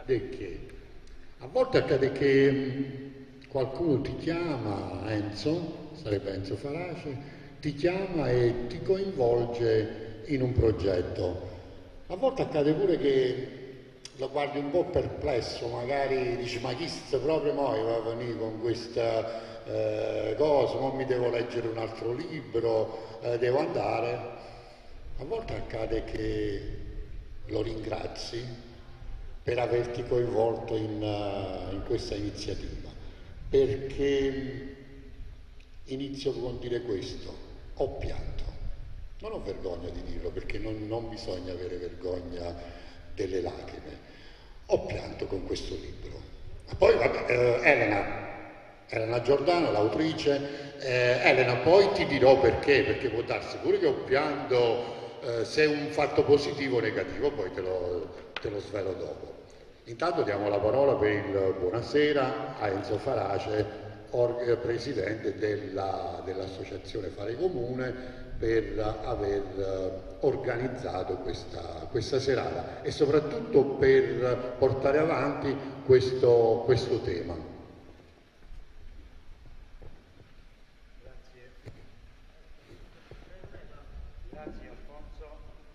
che a volte accade che qualcuno ti chiama, Enzo, sarebbe Enzo Farace, ti chiama e ti coinvolge in un progetto. A volte accade pure che lo guardi un po' perplesso, magari dici ma chi sta proprio noi va a venire con questa cosa, non mi devo leggere un altro libro, devo andare. A volte accade che lo ringrazi per averti coinvolto in questa iniziativa, perché inizio con dire questo: ho pianto. Non ho vergogna di dirlo, perché non bisogna avere vergogna delle lacrime. Ho pianto con questo libro. Ma poi vabbè, Elena Giordano, l'autrice, Elena, poi ti dirò perché può darsi pure che ho pianto, se è un fatto positivo o negativo, poi te lo svelo dopo. Intanto diamo la parola per il buonasera a Enzo Farace, presidente dell'associazione Fare Comune, per aver organizzato questa serata e soprattutto per portare avanti questo tema. Grazie Alfonso.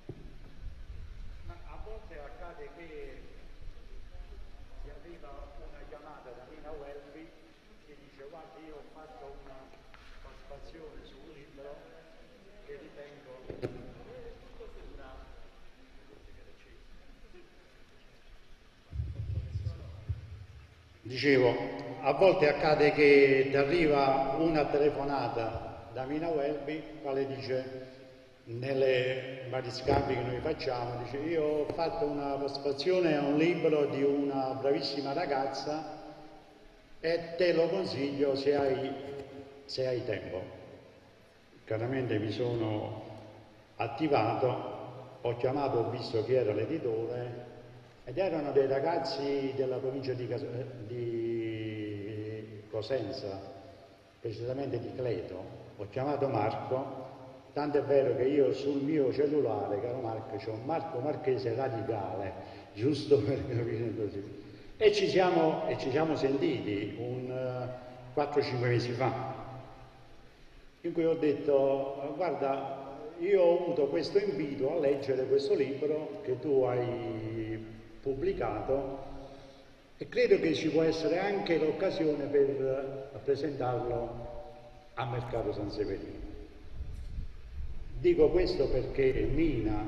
Ma a volte accade che ti arriva una chiamata da Nina Welby che dice: guarda, io ho fatto una partecipazione su un libro che ritengo una... Dicevo, a volte accade che ti arriva una telefonata da Mina Welby, quale dice, nelle vari scambi che noi facciamo, dice: io ho fatto una partecipazione a un libro di una bravissima ragazza e te lo consiglio se hai tempo. Chiaramente mi sono attivato, ho chiamato, ho visto chi era l'editore ed erano dei ragazzi della provincia di Cosenza, precisamente di Cleto. Ho chiamato Marco, tanto è vero che io sul mio cellulare, caro Marco, c'ho Marco Marchese Radicale, giusto per capire così. E ci siamo sentiti 4-5 mesi fa, in cui ho detto: guarda, io ho avuto questo invito a leggere questo libro che tu hai pubblicato e credo che ci può essere anche l'occasione per presentarlo a Mercato San Severino. Dico questo perché Mina,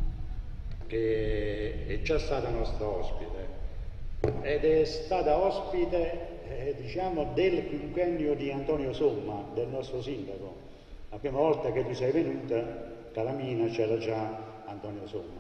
che è già stata nostra ospite ed è stata ospite diciamo del quinquennio di Antonio Somma, del nostro sindaco. La prima volta che tu sei venuta, cara Mina, c'era già Antonio Somma.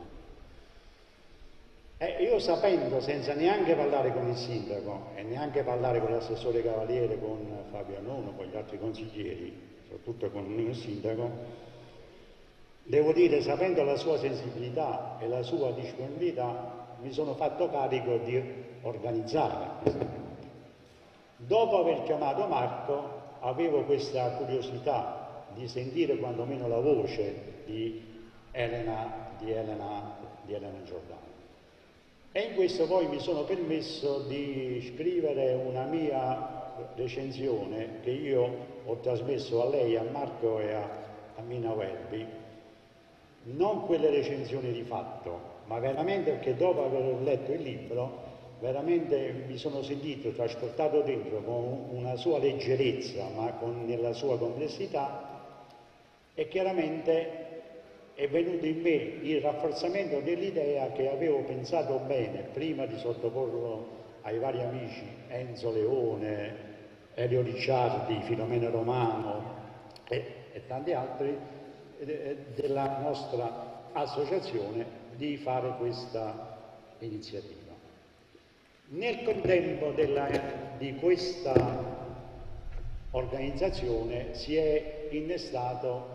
Io sapendo, senza neanche parlare con il sindaco e neanche parlare con l'assessore Cavaliere, con Fabio Annono, con gli altri consiglieri, soprattutto con il sindaco, devo dire, sapendo la sua sensibilità e la sua disponibilità, mi sono fatto carico di organizzare questo evento. Dopo aver chiamato Marco, avevo questa curiosità di sentire quantomeno la voce di Elena Giordano. E in questo poi mi sono permesso di scrivere una mia recensione che io ho trasmesso a lei, a Marco e a Mina Welby, non quelle recensioni di fatto, ma veramente perché dopo aver letto il libro veramente mi sono sentito trasportato dentro con una sua leggerezza ma nella sua complessità, e chiaramente è venuto in me il rafforzamento dell'idea che avevo pensato bene prima di sottoporlo ai vari amici Enzo Leone, Elio Ricciardi, Filomena Romano e tanti altri della nostra associazione di fare questa iniziativa. Nel contempo di questa organizzazione si è innestato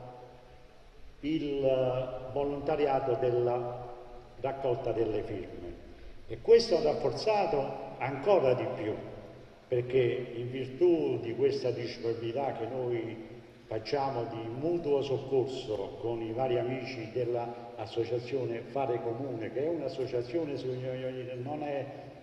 il volontariato della raccolta delle firme e questo ha rafforzato ancora di più, perché in virtù di questa disponibilità che noi facciamo di mutuo soccorso con i vari amici dell'associazione Fare Comune, che è un'associazione, non è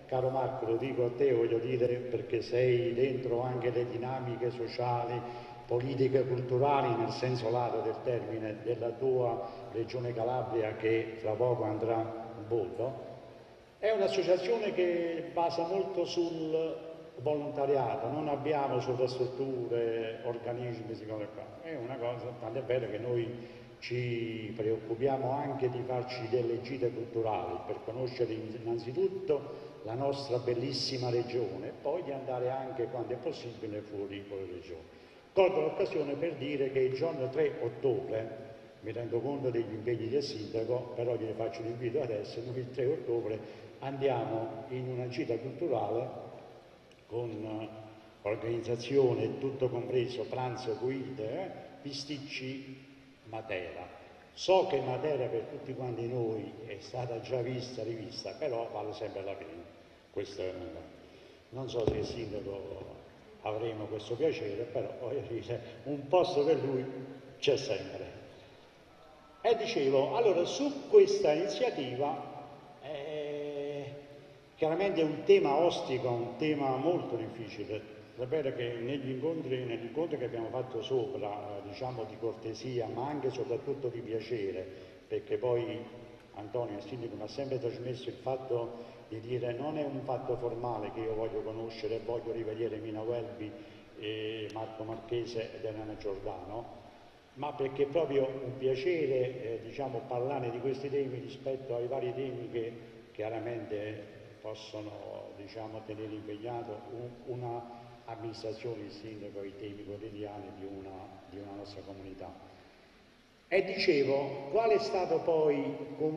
caro Marco, lo dico a te, voglio dire, perché sei dentro anche le dinamiche sociali, politiche e culturali, nel senso lato del termine, della tua regione Calabria, che fra poco andrà in voto. È un'associazione che basa molto sul volontariato, non abbiamo sovrastrutture, organismi, è una cosa, tanto è vero che noi ci preoccupiamo anche di farci delle gite culturali per conoscere innanzitutto la nostra bellissima regione e poi di andare anche, quando è possibile, fuori con le regioni. Colgo l'occasione per dire che il giorno 3 ottobre, mi rendo conto degli impegni del sindaco, però gliene faccio l'invito adesso, noi il 3 ottobre andiamo in una gita culturale con organizzazione, tutto compreso, pranzo, guide, bisticci, Matera. So che Matera per tutti quanti noi è stata già vista, rivista, però vale sempre la pena. Questo, non so se il sindaco avremo questo piacere, però voglio dire, un posto per lui c'è sempre. E dicevo, allora su questa iniziativa, chiaramente è un tema ostico, un tema molto difficile. Sapete che nell'incontro che abbiamo fatto sopra, diciamo di cortesia, ma anche e soprattutto di piacere, perché poi Antonio, il sindaco, mi ha sempre trasmesso il fatto di dire non è un fatto formale che io voglio conoscere e voglio rivedere Mina Welby, Marco Marchese ed Elena Giordano, ma perché è proprio un piacere diciamo, parlare di questi temi rispetto ai vari temi che chiaramente possono diciamo, tenere impegnato una amministrazione, il sindaco, i temi quotidiani di una nostra comunità. E dicevo, qual è stata poi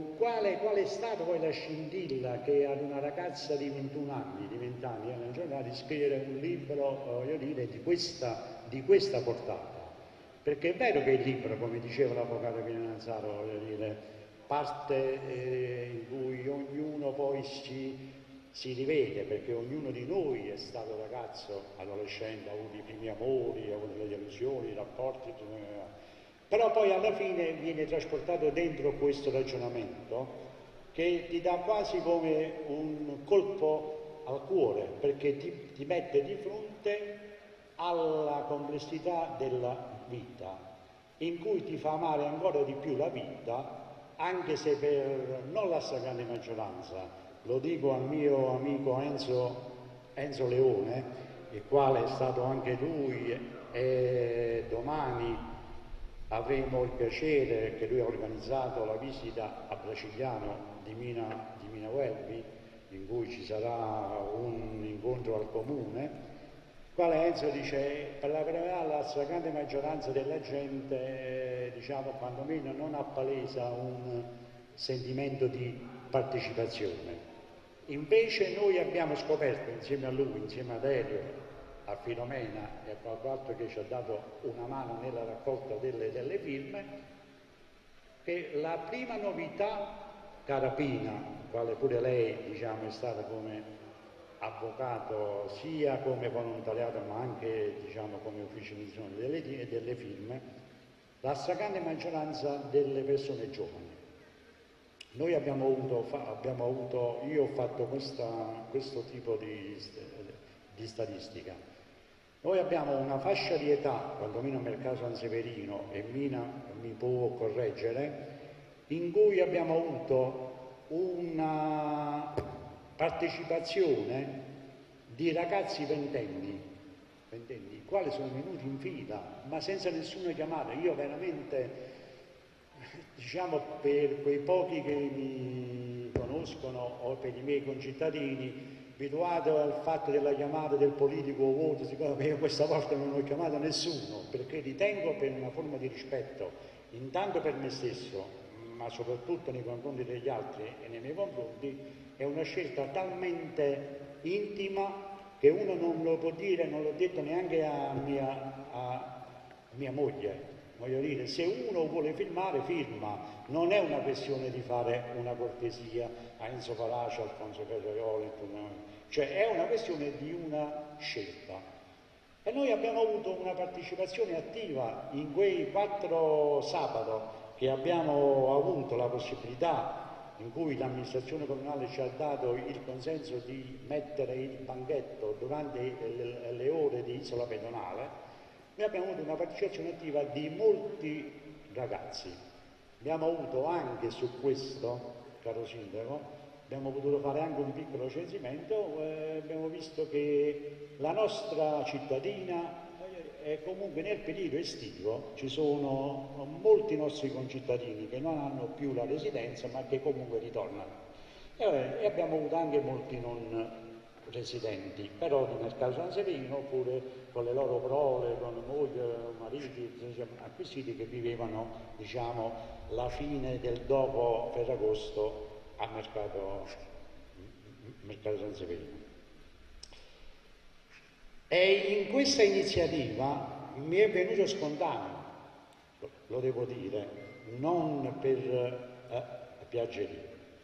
la scintilla che ad una ragazza di 21 anni, di 20 anni, nella giornata di scrivere un libro, voglio dire, di questa portata? Perché è vero che il libro, come diceva l'avvocato Pino Nanzaro, voglio dire, parte in cui ognuno poi si rivede, perché ognuno di noi è stato ragazzo, adolescente, ha avuto i primi amori, ha avuto le delusioni, i rapporti, però poi alla fine viene trasportato dentro questo ragionamento che ti dà quasi come un colpo al cuore, perché ti mette di fronte alla complessità della vita, in cui ti fa amare ancora di più la vita, anche se per non la stragrande maggioranza, lo dico al mio amico Enzo Leone, il quale è stato anche lui, e domani avremo il piacere che lui ha organizzato la visita a Bracigliano di Mina Welby, in cui ci sarà un incontro al comune, quale Enzo dice per la verità la stragrande maggioranza della gente diciamo quantomeno non appalesa un sentimento di partecipazione. Invece noi abbiamo scoperto insieme a lui, insieme ad Elio, a Filomena e a qualcun altro che ci ha dato una mano nella raccolta delle firme, che la prima novità, cara Pina, quale pure lei diciamo, è stata come avvocato sia come volontariato ma anche diciamo, come ufficio di delle firme, la stragrande maggioranza delle persone giovani. Noi abbiamo avuto, io ho fatto questo tipo di statistica. Noi abbiamo una fascia di età, quantomeno nel caso San Severino, e Mina mi può correggere, in cui abbiamo avuto una partecipazione di ragazzi ventenni, i quali sono venuti in fila, ma senza nessuna chiamata. Io veramente, diciamo per quei pochi che mi conoscono o per i miei concittadini, abituato al fatto della chiamata del politico o voto, siccome io questa volta non ho chiamato nessuno, perché ritengo per una forma di rispetto, intanto per me stesso, ma soprattutto nei confronti degli altri e nei miei confronti, è una scelta talmente intima che uno non lo può dire, non l'ho detto neanche a mia moglie. Voglio dire, se uno vuole firmare, firma, non è una questione di fare una cortesia a Enzo Faraci, Alfonso Casaioli, cioè è una questione di una scelta. E noi abbiamo avuto una partecipazione attiva in quei 4 sabato che abbiamo avuto la possibilità in cui l'amministrazione comunale ci ha dato il consenso di mettere il banchetto durante le ore di isola pedonale, noi abbiamo avuto una partecipazione attiva di molti ragazzi. Abbiamo avuto anche su questo, caro Sindaco, abbiamo potuto fare anche un piccolo censimento, abbiamo visto che la nostra cittadina, comunque nel periodo estivo ci sono molti nostri concittadini che non hanno più la residenza ma che comunque ritornano e abbiamo avuto anche molti non residenti, però di Mercato San Severino, oppure con le loro prole, con moglie, mariti, acquisiti, che vivevano, diciamo, la fine del dopo Ferragosto a Mercato San Severino. E in questa iniziativa mi è venuto spontaneo, lo devo dire, non per piaggeria,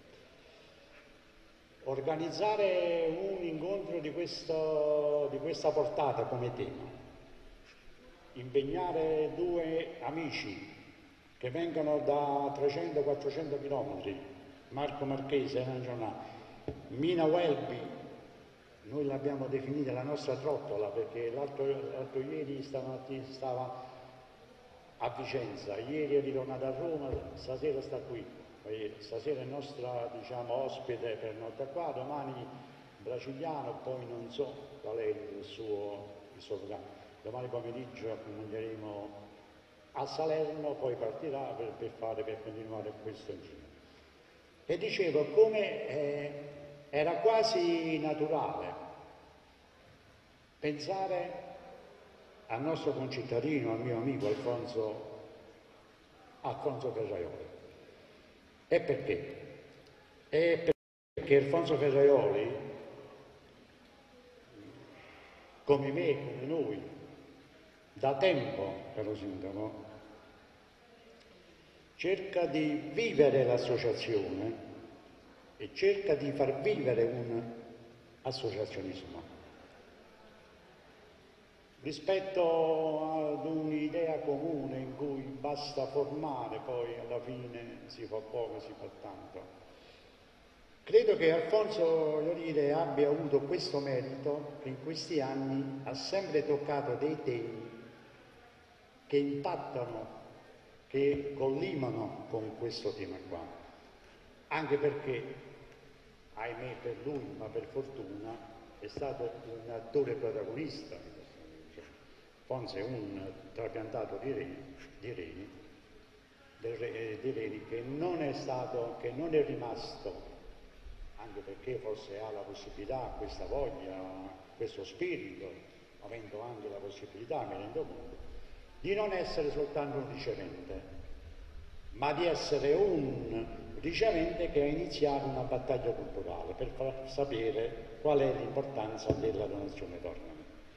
organizzare un incontro di questa portata come tema, impegnare due amici che vengono da 300-400 km, Marco Marchese, Mina Welby, noi l'abbiamo definita la nostra trottola perché l'altro ieri stava a Vicenza, ieri è ritornata a Roma, stasera sta qui. Stasera è nostra, diciamo, ospite per notte qua, domani brasiliano, poi non so qual è il suo programma. Domani pomeriggio mangeremo a Salerno, poi partirà per continuare questo giro. E dicevo, come era quasi naturale pensare al nostro concittadino, al mio amico Alfonso Ferraioli. E perché? Perché Alfonso Ferraioli, come me, come noi, da tempo, caro Sindaco, cerca di vivere l'associazione e cerca di far vivere un associazionismo. Rispetto ad un'idea comune in cui basta formare, poi alla fine si fa poco, si fa tanto. Credo che Alfonso, voglio dire, abbia avuto questo merito, che in questi anni ha sempre toccato dei temi che impattano, che collimano con questo tema qua. Anche perché, ahimè per lui, ma per fortuna, è stato un attore protagonista. Alfonso è un trapiantato di reni che non è rimasto, anche perché forse ha la possibilità, questa voglia, questo spirito, avendo anche la possibilità, mi rendo conto, di non essere soltanto un ricevente, ma di essere un ricevente che ha iniziato una battaglia culturale per far sapere qual è l'importanza della donazione d'organi.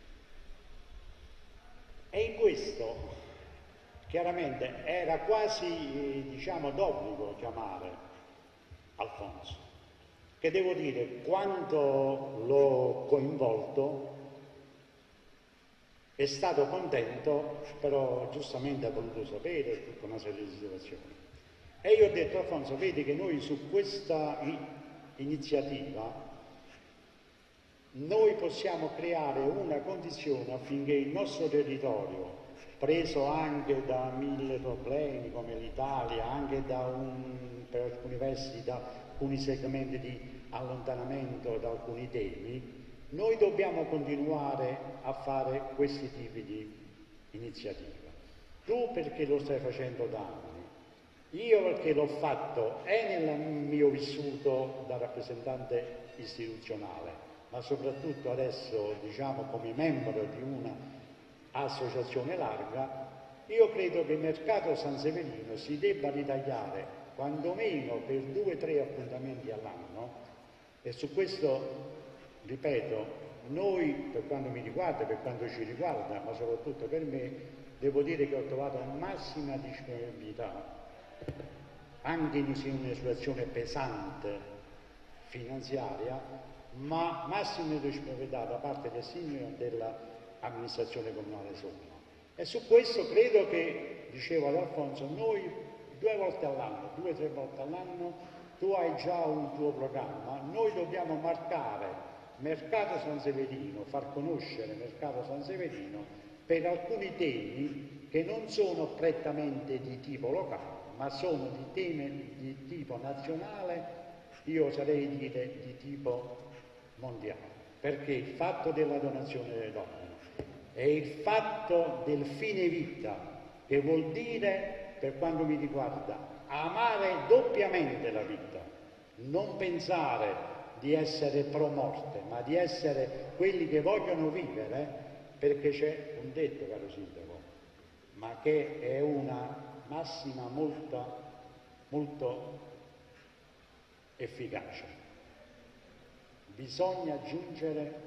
E in questo, chiaramente, era quasi, diciamo, d'obbligo chiamare Alfonso, che devo dire, quando l'ho coinvolto, è stato contento, però giustamente ha voluto sapere tutta una serie di situazioni. E io ho detto, Alfonso, vedi che noi su questa iniziativa noi possiamo creare una condizione affinché il nostro territorio, preso anche da 1000 problemi come l'Italia, anche per alcuni versi da alcuni segmenti di allontanamento da alcuni temi, noi dobbiamo continuare a fare questi tipi di iniziativa. Tu perché lo stai facendo da anni, io perché l'ho fatto nel mio vissuto da rappresentante istituzionale, ma soprattutto adesso, diciamo, come membro di un'associazione larga. Io credo che il Mercato San Severino si debba ritagliare quantomeno per 2 o 3 appuntamenti all'anno, e su questo, ripeto, noi, per quanto mi riguarda, per quanto ci riguarda, ma soprattutto per me, devo dire che ho trovato massima disponibilità, anche in una situazione pesante finanziaria, ma massima disponibilità da parte del sindaco e dell'amministrazione comunale Somma. E su questo credo che, dicevo ad Alfonso, noi 2 volte all'anno, 2 o 3 volte all'anno, tu hai già un tuo programma, noi dobbiamo marcare Mercato San Severino, far conoscere Mercato San Severino per alcuni temi che non sono prettamente di tipo locale, ma sono di temi di tipo nazionale, io oserei dire di tipo mondiale, perché il fatto della donazione delle donne e il fatto del fine vita, che vuol dire, per quanto mi riguarda, amare doppiamente la vita, non pensare di essere pro morte, ma di essere quelli che vogliono vivere, perché c'è un detto, caro sindaco, ma che è una massima molto efficace. Bisogna aggiungere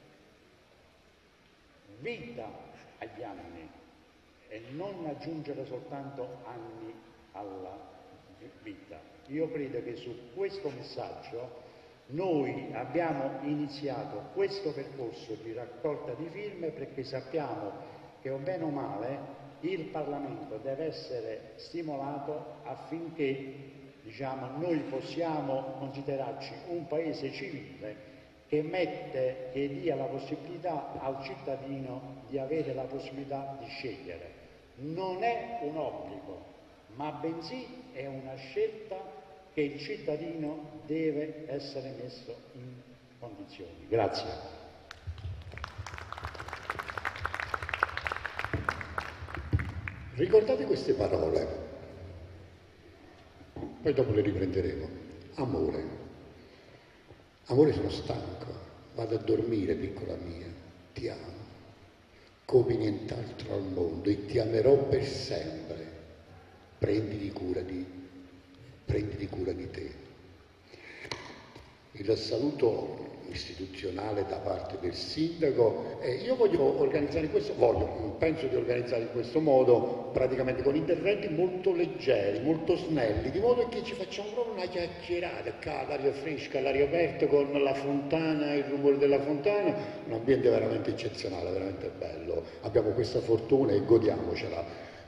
vita agli anni e non aggiungere soltanto anni alla vita. Io credo che su questo messaggio noi abbiamo iniziato questo percorso di raccolta di firme, perché sappiamo che o bene o male il Parlamento deve essere stimolato affinché, diciamo, noi possiamo considerarci un paese civile che dia la possibilità al cittadino di avere la possibilità di scegliere. Non è un obbligo, ma bensì è una scelta che il cittadino deve essere messo in condizioni. Grazie. Ricordate queste parole, poi dopo le riprenderemo. Amore. Amore, sono stanco, vado a dormire, piccola mia, ti amo, come nient'altro al mondo, e ti amerò per sempre. Prenditi cura di te. Il saluto istituzionale da parte del sindaco, io voglio organizzare penso di organizzare in questo modo, praticamente con interventi molto leggeri, molto snelli, di modo che ci facciamo proprio una chiacchierata qua all'aria fresca, all'aria aperta, con la fontana, il rumore della fontana, un ambiente veramente eccezionale, veramente bello. Abbiamo questa fortuna e godiamocela.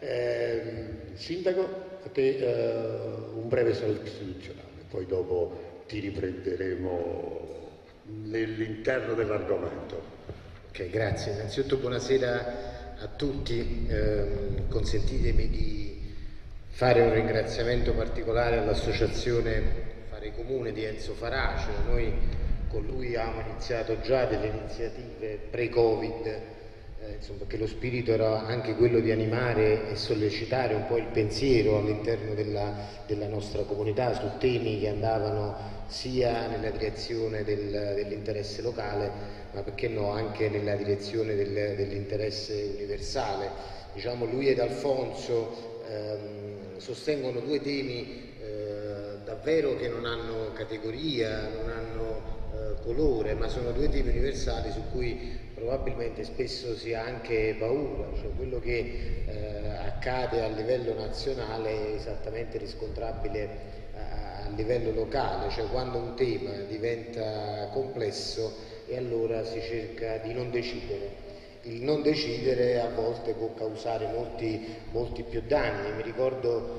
Sindaco, a te un breve saluto istituzionale, poi dopo ti riprenderemo nell'interno dell'argomento. Ok, grazie. Innanzitutto buonasera a tutti. Consentitemi di fare un ringraziamento particolare all'associazione Fare Comune di Enzo Farace. Noi con lui abbiamo iniziato già delle iniziative pre-Covid, insomma, perché lo spirito era anche quello di animare e sollecitare un po' il pensiero all'interno della nostra comunità su temi che andavano sia nella direzione dell'interesse locale, ma perché no anche nella direzione dell'interesse universale. Diciamo, lui ed Alfonso sostengono due temi davvero che non hanno categoria, non hanno colore, ma sono due temi universali su cui probabilmente spesso si ha anche paura, cioè quello che accade a livello nazionale è esattamente riscontrabile a livello locale, cioè quando un tema diventa complesso e allora si cerca di non decidere. Il non decidere a volte può causare molti più danni. Mi ricordo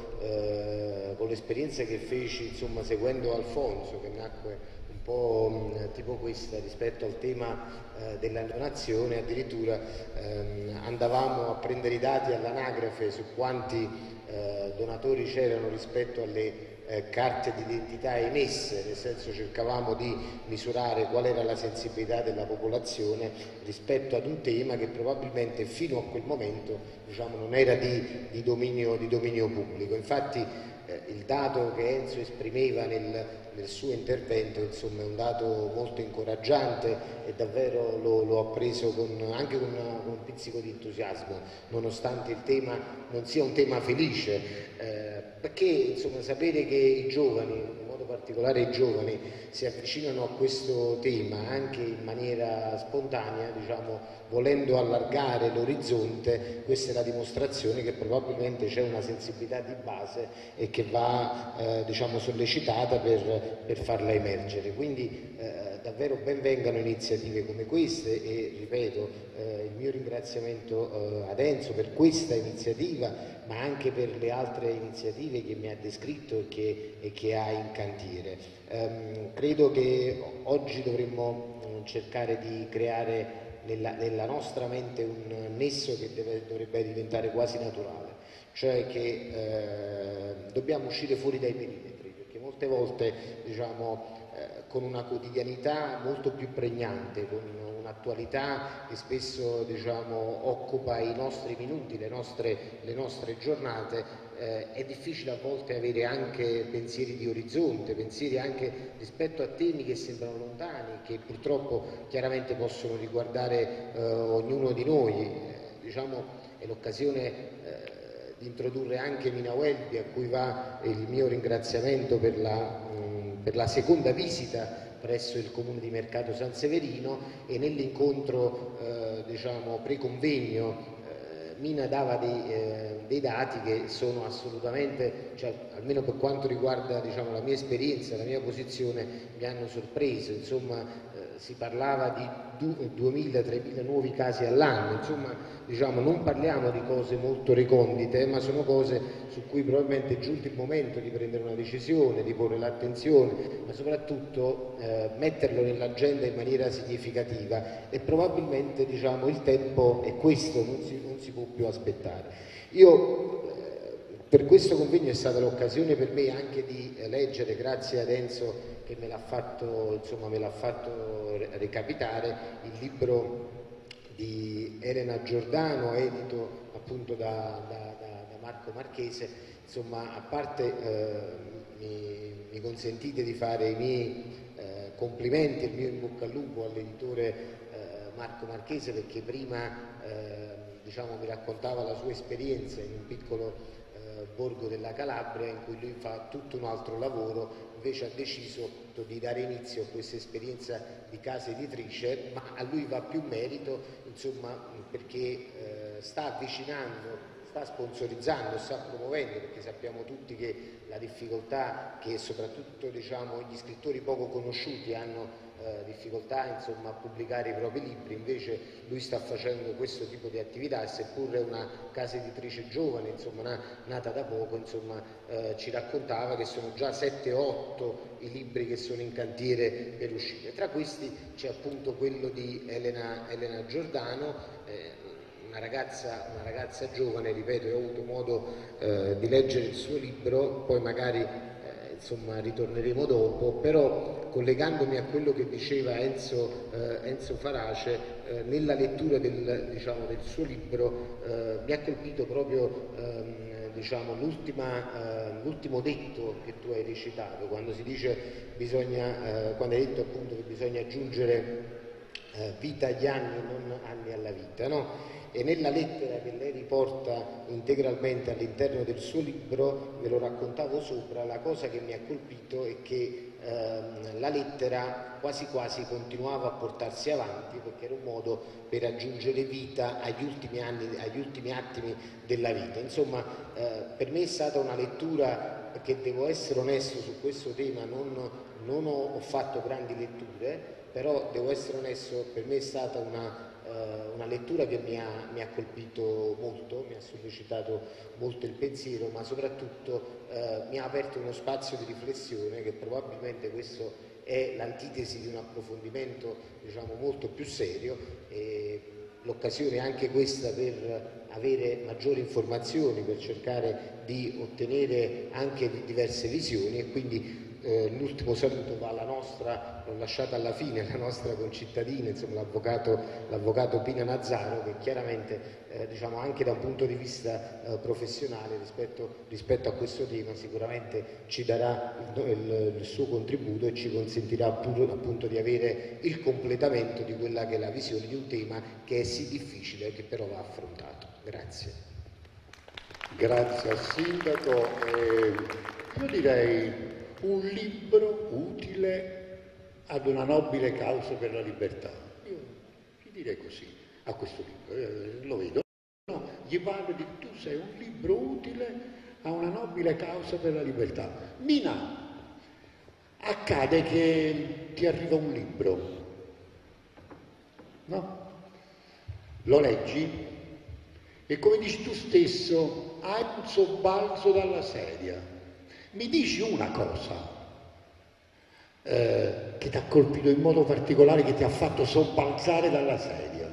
con l'esperienza che feci, insomma, seguendo Alfonso, che nacque un po' tipo questa rispetto al tema della donazione, addirittura andavamo a prendere i dati all'anagrafe su quanti donatori c'erano rispetto alle carte d'identità emesse, nel senso cercavamo di misurare qual era la sensibilità della popolazione rispetto ad un tema che probabilmente fino a quel momento, diciamo, non era di dominio pubblico. Infatti il dato che Enzo esprimeva nel suo intervento, insomma, è un dato molto incoraggiante e davvero l'ho appreso anche con un pizzico di entusiasmo, nonostante il tema non sia un tema felice, perché, insomma, sapere che i giovani, in modo particolare i giovani, si avvicinano a questo tema anche in maniera spontanea, diciamo, volendo allargare l'orizzonte, questa è la dimostrazione che probabilmente c'è una sensibilità di base e che va diciamo, sollecitata per farla emergere. Quindi davvero ben vengano iniziative come queste e ripeto il mio ringraziamento ad Enzo per questa iniziativa ma anche per le altre iniziative che mi ha descritto e che ha in cantiere. Credo che oggi dovremmo cercare di creare nella nostra mente un nesso che dovrebbe diventare quasi naturale, cioè che dobbiamo uscire fuori dai perimetri, perché molte volte, diciamo, con una quotidianità molto più pregnante, con un'attualità che spesso, diciamo, occupa i nostri minuti, le nostre giornate, è difficile a volte avere anche pensieri di orizzonte, pensieri anche rispetto a temi che sembrano lontani, che purtroppo chiaramente possono riguardare ognuno di noi. Diciamo, è l'occasione di introdurre anche Mina Welby, a cui va il mio ringraziamento per la seconda visita presso il comune di Mercato San Severino, e nell'incontro diciamo pre-convegno Mina dava dei dati che sono assolutamente, cioè, almeno per quanto riguarda, diciamo, la mia esperienza, la mia posizione, mi hanno sorpreso. Insomma, si parlava di 2.000-3.000 nuovi casi all'anno, insomma, diciamo, non parliamo di cose molto recondite, ma sono cose su cui probabilmente è giunto il momento di prendere una decisione, di porre l'attenzione, ma soprattutto metterlo nell'agenda in maniera significativa, e probabilmente, diciamo, il tempo è questo, non si può più aspettare. Per questo convegno è stata l'occasione per me anche di leggere, grazie ad Enzo che me l'ha fatto recapitare, il libro di Elena Giordano, edito appunto da Marco Marchese. Insomma, a parte mi consentite di fare i miei complimenti, il mio in bocca al lupo all'editore Marco Marchese, perché prima diciamo, mi raccontava la sua esperienza in un piccolo borgo della Calabria, in cui lui fa tutto un altro lavoro. Invece ha deciso di dare inizio a questa esperienza di casa editrice, ma a lui va più merito, insomma, perché sta avvicinando, sta sponsorizzando, sta promuovendo, perché sappiamo tutti che la difficoltà che soprattutto, diciamo, gli scrittori poco conosciuti hanno difficoltà, insomma, a pubblicare i propri libri. Invece lui sta facendo questo tipo di attività, e seppur è una casa editrice giovane, insomma, nata da poco, insomma, ci raccontava che sono già 7-8 i libri che sono in cantiere per uscire. Tra questi c'è appunto quello di Elena Giordano, una ragazza giovane, ripeto, ho avuto modo di leggere il suo libro, poi magari insomma ritorneremo dopo, però collegandomi a quello che diceva Enzo Farace, nella lettura del suo libro mi ha colpito proprio diciamo, l'ultimo detto che tu hai recitato, quando si dice quando hai detto appunto che bisogna aggiungere vita agli anni e non anni alla vita, no? E nella lettera che lei riporta integralmente all'interno del suo libro, ve lo raccontavo sopra, la cosa che mi ha colpito è che la lettera quasi quasi continuava a portarsi avanti, perché era un modo per aggiungere vita agli ultimi anni, agli ultimi attimi della vita. Insomma, per me è stata una lettura, perché devo essere onesto su questo tema, non ho fatto grandi letture, però devo essere onesto, per me è stata una lettura che mi ha colpito molto, mi ha sollecitato molto il pensiero, ma soprattutto mi ha aperto uno spazio di riflessione, che probabilmente questo è l'antitesi di un approfondimento, diciamo, molto più serio. L'occasione è anche questa per avere maggiori informazioni, per cercare di ottenere anche diverse visioni, e quindi l'ultimo saluto va alla nostra, l'ho lasciata alla fine, la nostra concittadina, insomma, l'avvocato Pina Nazzaro, che chiaramente diciamo, anche da un punto di vista professionale rispetto a questo tema sicuramente ci darà il suo contributo e ci consentirà appunto di avere il completamento di quella che è la visione di un tema che è sì difficile, che però va affrontato. Grazie. Grazie al Sindaco. Io direi un libro utile ad una nobile causa per la libertà. Io ti direi così a questo libro, lo vedo. No, gli parlo di tu sei un libro utile a una nobile causa per la libertà. Mina, accade che ti arriva un libro, no? Lo leggi E come dici tu stesso, hai un sobbalzo dalla sedia. Mi dici una cosa che ti ha colpito in modo particolare, che ti ha fatto sobbalzare dalla sedia?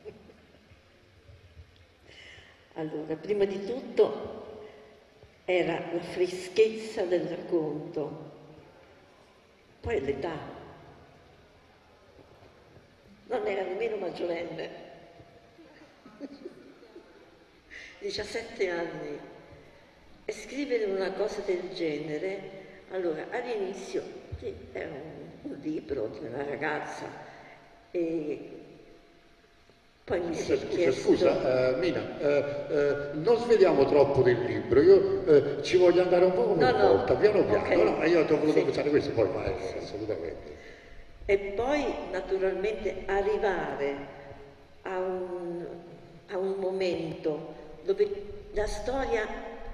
Allora, prima di tutto era la freschezza del racconto, poi l'età. Non era nemmeno maggiorenne, 17 anni. E scrivere una cosa del genere, allora all'inizio sì, era un libro di una ragazza e poi mi si è chiesto... Scusa, Mina, non sveliamo troppo del libro, io ci voglio andare un po' come una volta, piano piano, okay. No, io ti ho voluto pensare questo, poi vai, assolutamente. E poi naturalmente arrivare a un momento dove la storia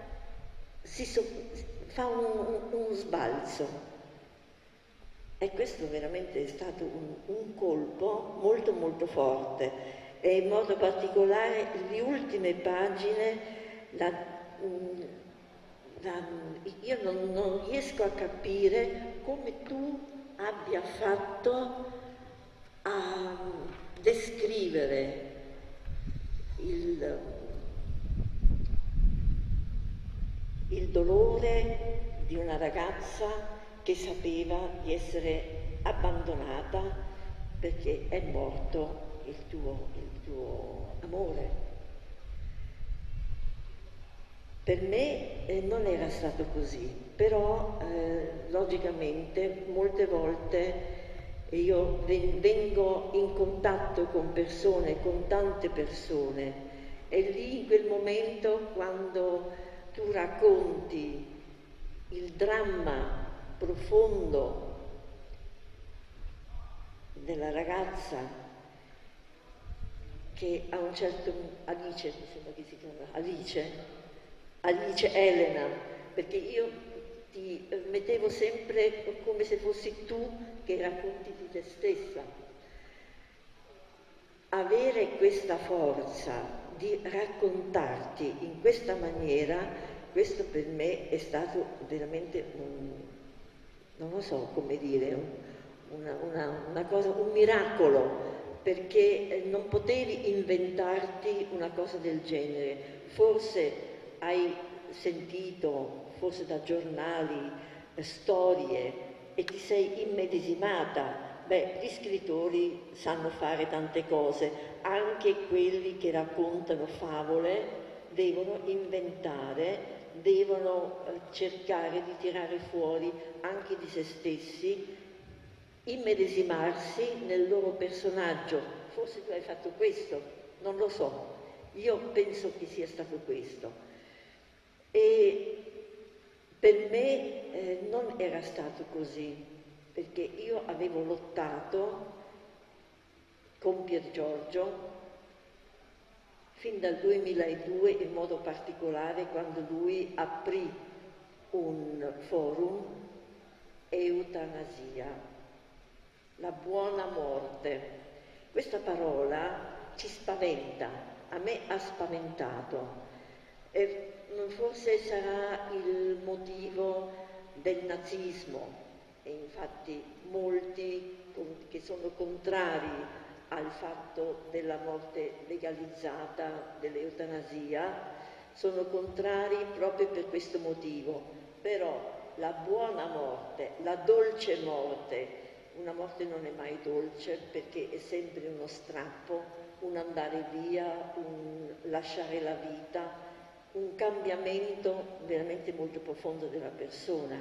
fa un sbalzo. E questo veramente è stato un colpo molto molto forte. E in modo particolare le ultime pagine, io non riesco a capire come tu abbia fatto a descrivere il dolore di una ragazza che sapeva di essere abbandonata perché è morto il tuo amore. Per me non era stato così, però logicamente molte volte io vengo in contatto con persone, con tante persone, e lì in quel momento, quando tu racconti il dramma profondo della ragazza che a un certo Alice, mi sembra che si chiama Alice Elena, perché io ti mettevo sempre come se fossi tu che racconti di te stessa. Avere questa forza di raccontarti in questa maniera, questo per me è stato veramente non lo so come dire, una cosa, un miracolo, perché non potevi inventarti una cosa del genere. Forse hai sentito, forse da giornali, storie e ti sei immedesimata. Beh, gli scrittori sanno fare tante cose, anche quelli che raccontano favole devono inventare, devono cercare di tirare fuori anche di se stessi, immedesimarsi nel loro personaggio. Forse tu hai fatto questo, non lo so, io penso che sia stato questo. E per me non era stato così, perché io avevo lottato con Piergiorgio fin dal 2002, in modo particolare quando lui aprì un forum eutanasia, la buona morte. Questa parola ci spaventa, a me ha spaventato. E forse sarà il motivo del nazismo, e infatti molti che sono contrari al fatto della morte legalizzata, dell'eutanasia, sono contrari proprio per questo motivo. Però la buona morte, la dolce morte, una morte non è mai dolce perché è sempre uno strappo, un andare via, un lasciare la vita, un cambiamento veramente molto profondo della persona.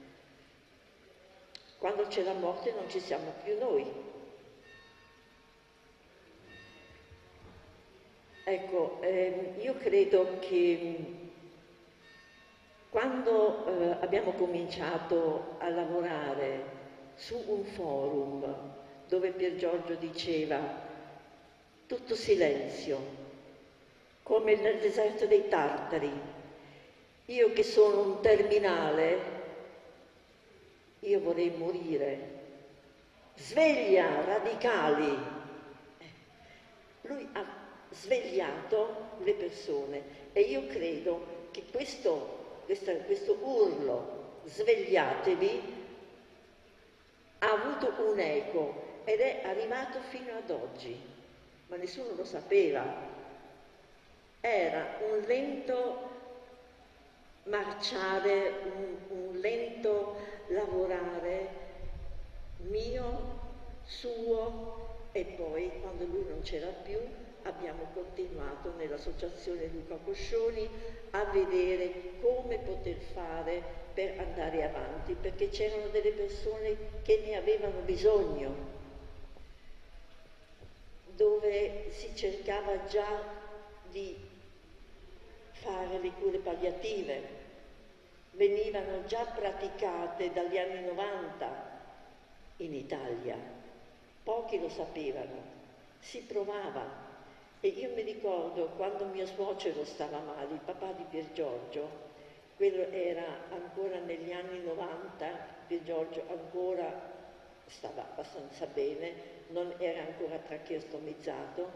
Quando c'è la morte non ci siamo più noi. Ecco, io credo che quando abbiamo cominciato a lavorare su un forum dove Piergiorgio diceva tutto silenzio, come nel deserto dei Tartari, io che sono un terminale, io vorrei morire, sveglia radicali. Lui ha svegliato le persone e io credo che questo urlo svegliatevi ha avuto un eco ed è arrivato fino ad oggi, ma nessuno lo sapeva. Era un lento marciare, un lento lavorare mio, suo, e poi quando lui non c'era più abbiamo continuato nell'associazione Luca Coscioni a vedere come poter fare per andare avanti, perché c'erano delle persone che ne avevano bisogno, dove si cercava già di fare le cure palliative, venivano già praticate dagli anni 90 in Italia, pochi lo sapevano, si provava. E io mi ricordo quando mio suocero stava male, il papà di Pier Giorgio, quello era ancora negli anni 90, Pier Giorgio ancora stava abbastanza bene, non era ancora tracheostomizzato.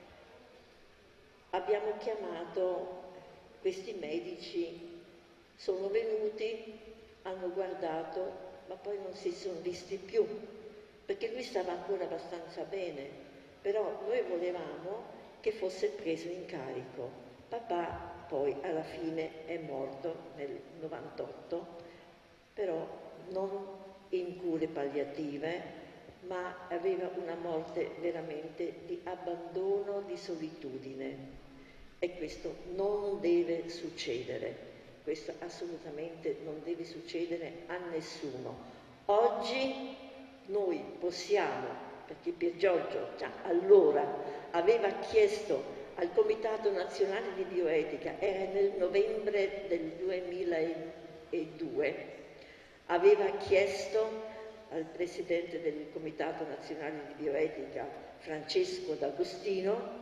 Abbiamo chiamato questi medici, sono venuti, hanno guardato, ma poi non si sono visti più, perché lui stava ancora abbastanza bene, però noi volevamo che fosse preso in carico. Papà poi alla fine è morto nel 98, però non in cure palliative, ma aveva una morte veramente di abbandono, di solitudine. E questo non deve succedere, questo assolutamente non deve succedere a nessuno. Oggi noi possiamo, perché Pier Giorgio già allora aveva chiesto al Comitato Nazionale di Bioetica, era nel novembre del 2002, aveva chiesto al Presidente del Comitato Nazionale di Bioetica, Francesco D'Agostino,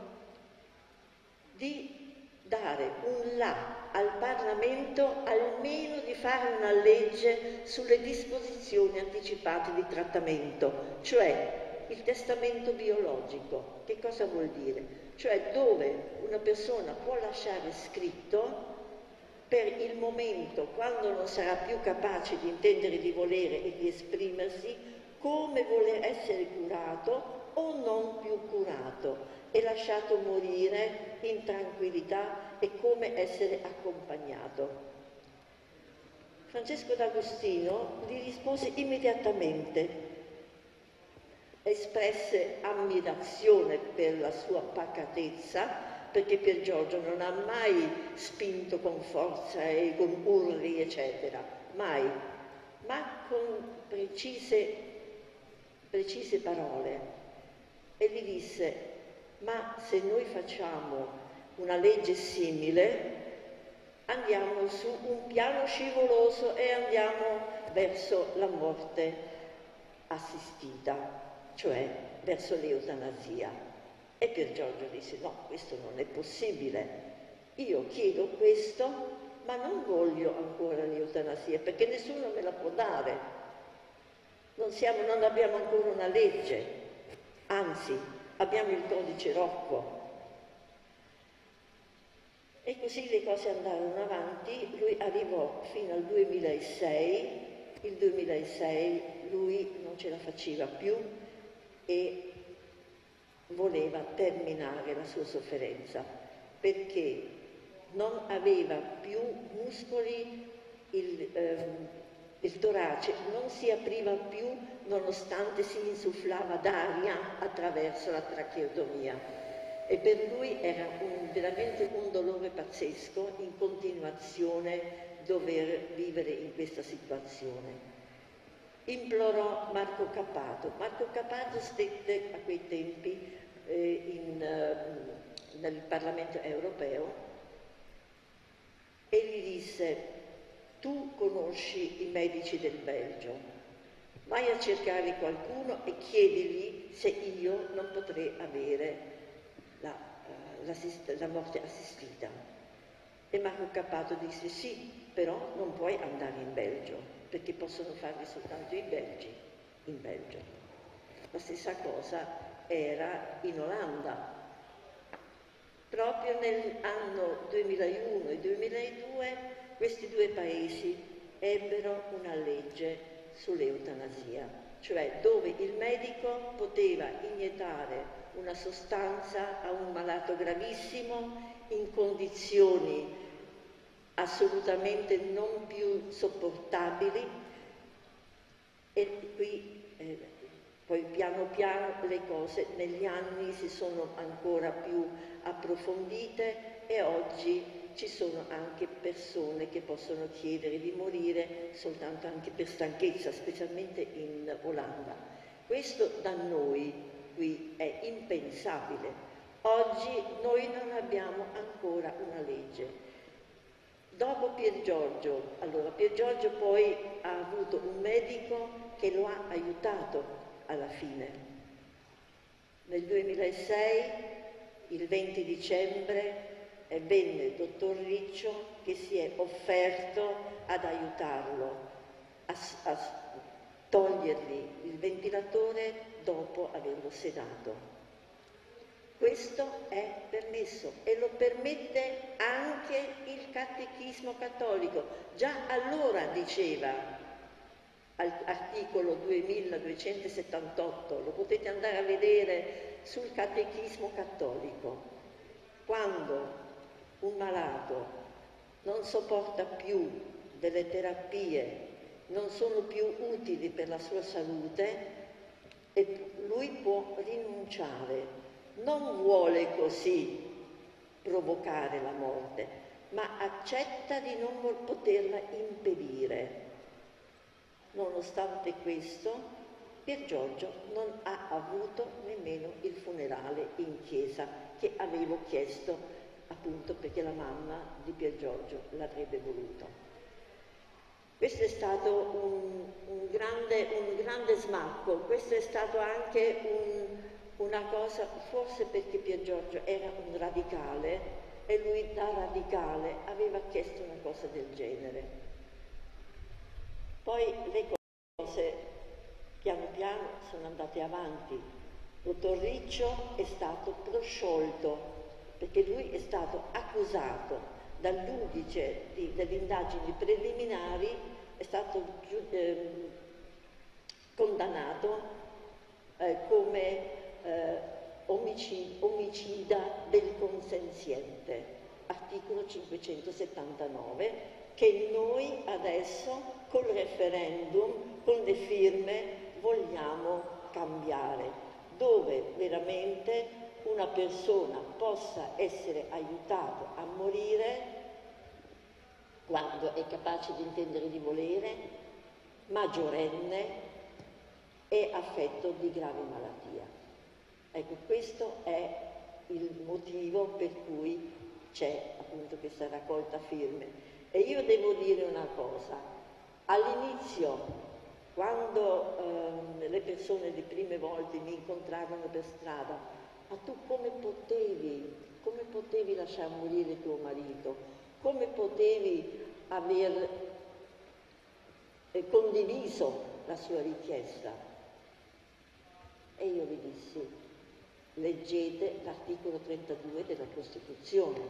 di dare un là al Parlamento, almeno di fare una legge sulle disposizioni anticipate di trattamento, cioè il testamento biologico. Che cosa vuol dire? Cioè dove una persona può lasciare scritto per il momento, quando non sarà più capace di intendere, di volere e di esprimersi, come voler essere curato o non più curato e lasciato morire in tranquillità e come essere accompagnato. Francesco D'Agostino gli rispose immediatamente, espresse ammirazione per la sua pacatezza, perché Pier Giorgio non ha mai spinto con forza e con urli eccetera, mai, ma con precise parole, e gli disse: ma se noi facciamo una legge simile andiamo su un piano scivoloso e andiamo verso la morte assistita, cioè verso l'eutanasia. E Pier Giorgio disse: no, questo non è possibile, io chiedo questo ma non voglio ancora l'eutanasia perché nessuno me la può dare, non abbiamo ancora una legge, anzi abbiamo il codice Rocco. E così le cose andarono avanti, lui arrivò fino al 2006, il 2006 lui non ce la faceva più e voleva terminare la sua sofferenza perché non aveva più muscoli, il torace non si apriva più nonostante si insufflava d'aria attraverso la tracheotomia. E per lui era veramente un dolore pazzesco in continuazione dover vivere in questa situazione. Implorò Marco Cappato. Marco Cappato stette a quei tempi nel Parlamento europeo e gli disse: tu conosci i medici del Belgio, vai a cercare qualcuno e chiedigli se io non potrei avere la morte assistita. E Marco Cappato disse: sì, però non puoi andare in Belgio, perché possono farli soltanto i belgi in Belgio. La stessa cosa era in Olanda. Proprio nell'anno 2001 e 2002 questi due paesi ebbero una legge sull'eutanasia, cioè dove il medico poteva iniettare una sostanza a un malato gravissimo in condizioni assolutamente non più sopportabili, e qui poi piano piano le cose negli anni si sono ancora più approfondite e oggi ci sono anche persone che possono chiedere di morire soltanto anche per stanchezza, specialmente in Olanda. Questo da noi qui è impensabile. Oggi noi non abbiamo ancora una legge. Dopo Pier Giorgio, allora Pier Giorgio poi ha avuto un medico che lo ha aiutato alla fine. Nel 2006, il 20 dicembre, venne il dottor Riccio che si è offerto ad aiutarlo a togliergli il ventilatore dopo averlo sedato. Questo è permesso e lo permette anche il Catechismo cattolico. Già allora diceva, all'articolo 2278, lo potete andare a vedere sul Catechismo cattolico, quando un malato non sopporta più delle terapie, non sono più utili per la sua salute, e lui può rinunciare. Non vuole così provocare la morte, ma accetta di non poterla impedire. Nonostante questo, Pier Giorgio non ha avuto nemmeno il funerale in chiesa, che avevo chiesto appunto perché la mamma di Pier Giorgio l'avrebbe voluto. Questo è stato un grande smacco, questo è stato anche una cosa, forse perché Pier Giorgio era un radicale e lui da radicale aveva chiesto una cosa del genere. Poi le cose piano piano sono andate avanti. Dottor Riccio è stato prosciolto perché lui è stato accusato dal giudice delle indagini preliminari, è stato condannato come omicida del consenziente, articolo 579, che noi adesso col referendum, con le firme, vogliamo cambiare, dove veramente una persona possa essere aiutata a morire quando è capace di intendere di volere, maggiorenne e affetto di grave malattia. Ecco, questo è il motivo per cui c'è appunto questa raccolta firme. E io devo dire una cosa, all'inizio, quando le persone le prime volte mi incontravano per strada, ma tu come potevi lasciar morire tuo marito? Come potevi aver condiviso la sua richiesta? E io gli dissi, leggete l'articolo 32 della Costituzione,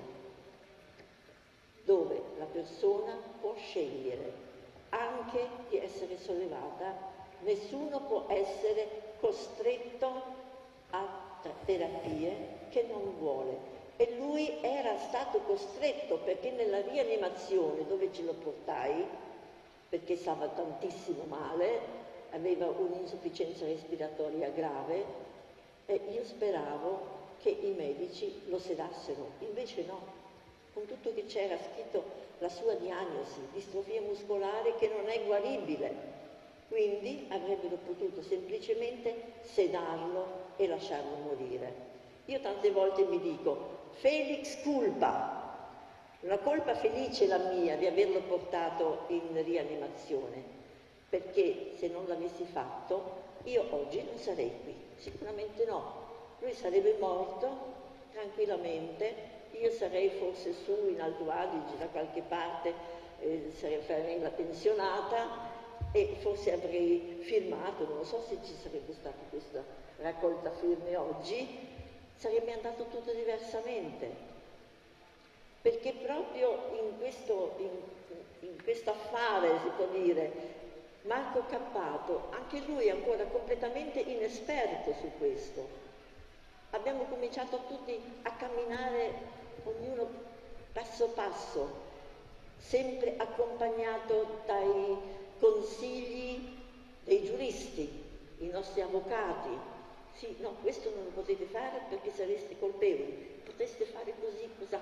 dove la persona può scegliere anche di essere sollevata, nessuno può essere costretto a terapie che non vuole. E lui era stato costretto, perché nella rianimazione dove ce lo portai, perché stava tantissimo male, aveva un'insufficienza respiratoria grave, e io speravo che i medici lo sedassero, invece no, con tutto che c'era scritto la sua diagnosi, distrofia muscolare che non è guaribile, quindi avrebbero potuto semplicemente sedarlo e lasciarlo morire. Io tante volte mi dico, Felix culpa, una colpa felice la mia di averlo portato in rianimazione, perché se non l'avessi fatto io oggi non sarei qui, sicuramente no. Lui sarebbe morto tranquillamente, io sarei forse su in Alto Adige da qualche parte, sarei la pensionata e forse avrei firmato, non so se ci sarebbe stata questa raccolta firme oggi, sarebbe andato tutto diversamente, perché proprio in questo affare, si può dire, Marco Cappato, anche lui è ancora completamente inesperto su questo. Abbiamo cominciato tutti a camminare, ognuno passo passo, sempre accompagnato dai consigli dei giuristi, i nostri avvocati. Sì, no, questo non lo potete fare perché sareste colpevoli, potreste fare così, cos'ha.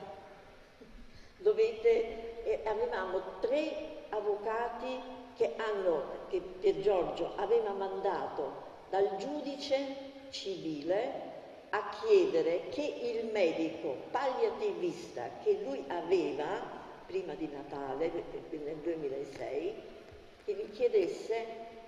Avevamo 3 avvocati che Pier Giorgio aveva mandato dal giudice civile a chiedere che il medico palliativista che lui aveva prima di Natale, nel 2006, che gli chiedesse,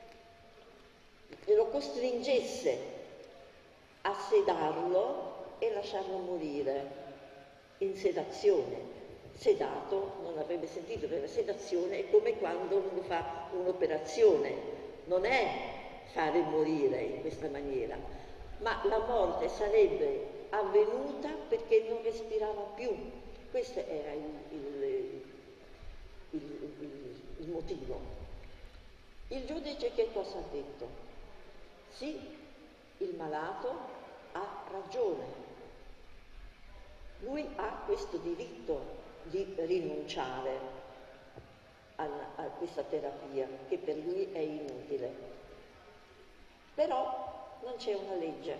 lo costringesse a sedarlo e lasciarlo morire in sedazione. Sedato, non avrebbe sentito, perché la sedazione è come quando uno fa un'operazione, non è fare morire in questa maniera, ma la morte sarebbe avvenuta perché non respirava più. Questo era il motivo. Il giudice che cosa ha detto? Sì, il malato ha ragione. Lui ha questo diritto di rinunciare a questa terapia che per lui è inutile. Però non c'è una legge.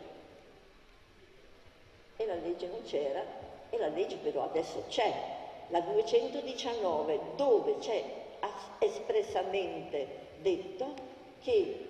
E la legge non c'era, e la legge però adesso c'è, la 219, dove c'è espressamente detto che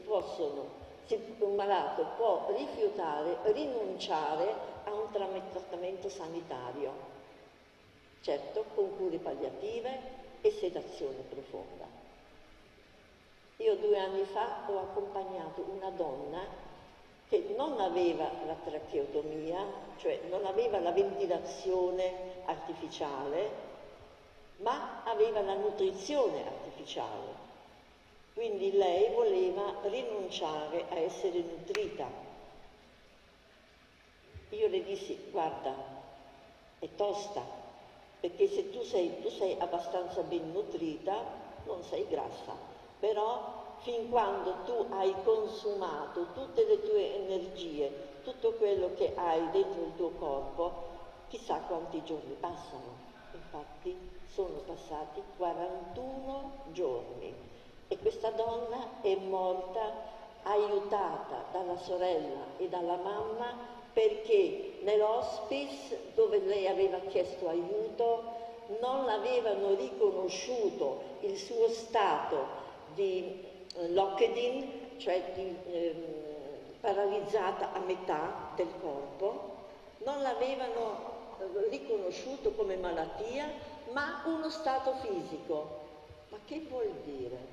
un malato può rinunciare a un trattamento sanitario, certo con cure palliative e sedazione profonda. Io 2 anni fa ho accompagnato una donna che non aveva la tracheotomia, cioè non aveva la ventilazione artificiale, ma aveva la nutrizione artificiale. Quindi lei voleva rinunciare a essere nutrita. Io le dissi, guarda, è tosta, perché se tu sei abbastanza ben nutrita, non sei grassa, però fin quando tu hai consumato tutte le tue energie, tutto quello che hai dentro il tuo corpo, chissà quanti giorni passano. Infatti sono passati 41 giorni e questa donna è morta aiutata dalla sorella e dalla mamma, perché nell'hospice dove lei aveva chiesto aiuto non avevano riconosciuto il suo stato di locked-in, cioè paralizzata a metà del corpo, non l'avevano riconosciuto come malattia, ma uno stato fisico. Ma che vuol dire?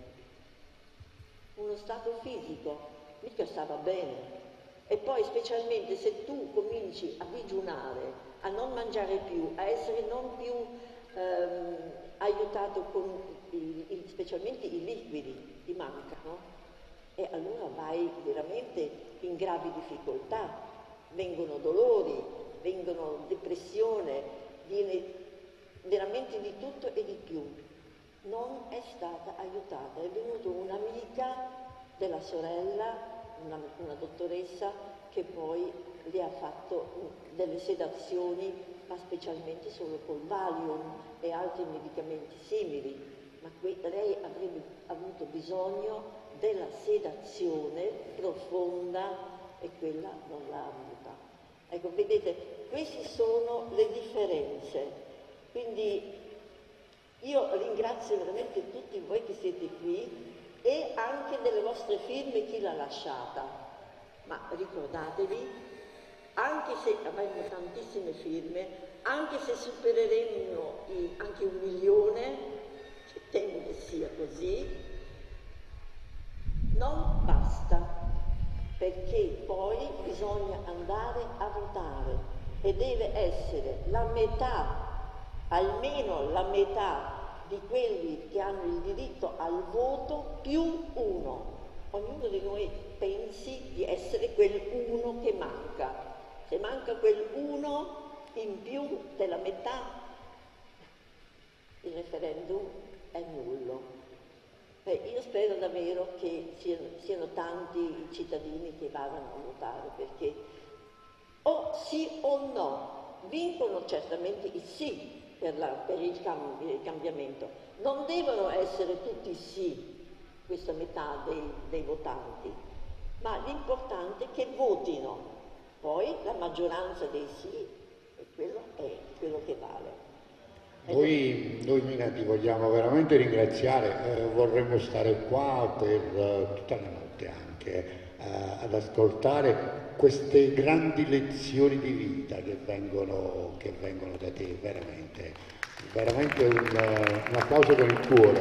Uno stato fisico? Mica stava bene. E poi specialmente se tu cominci a digiunare, a non mangiare più, a essere non più aiutato con specialmente i liquidi, ti mancano, e allora vai veramente in gravi difficoltà, vengono dolori, vengono depressione, viene veramente di tutto e di più. Non è stata aiutata, è venuta un'amica della sorella, una dottoressa, che poi le ha fatto delle sedazioni, ma specialmente solo col Valium e altri medicamenti simili, ma lei avrebbe avuto bisogno della sedazione profonda e quella non l'ha avuta. Ecco, vedete, queste sono le differenze. Quindi io ringrazio veramente tutti voi che siete qui e anche delle vostre firme chi l'ha lasciata, ma ricordatevi, anche se avremo tantissime firme, anche se supereremo anche 1 milione, che temo che sia così, non basta, perché poi bisogna andare a votare e deve essere la metà, almeno la metà di quelli che hanno il diritto al voto più 1. Ognuno di noi pensi di essere quel 1 che manca. Se manca quel 1 in più della metà, il referendum è nullo. Io spero davvero che siano tanti i cittadini che vadano a votare, perché o sì o no, vincono certamente i sì per il cambiamento. Non devono essere tutti sì, questa metà dei votanti, ma l'importante è che votino. Poi la maggioranza dei sì, quello è quello che vale. Noi Mina ti vogliamo veramente ringraziare, vorremmo stare qua per tutta la notte anche ad ascoltare queste grandi lezioni di vita che vengono da te, veramente un applauso con il cuore.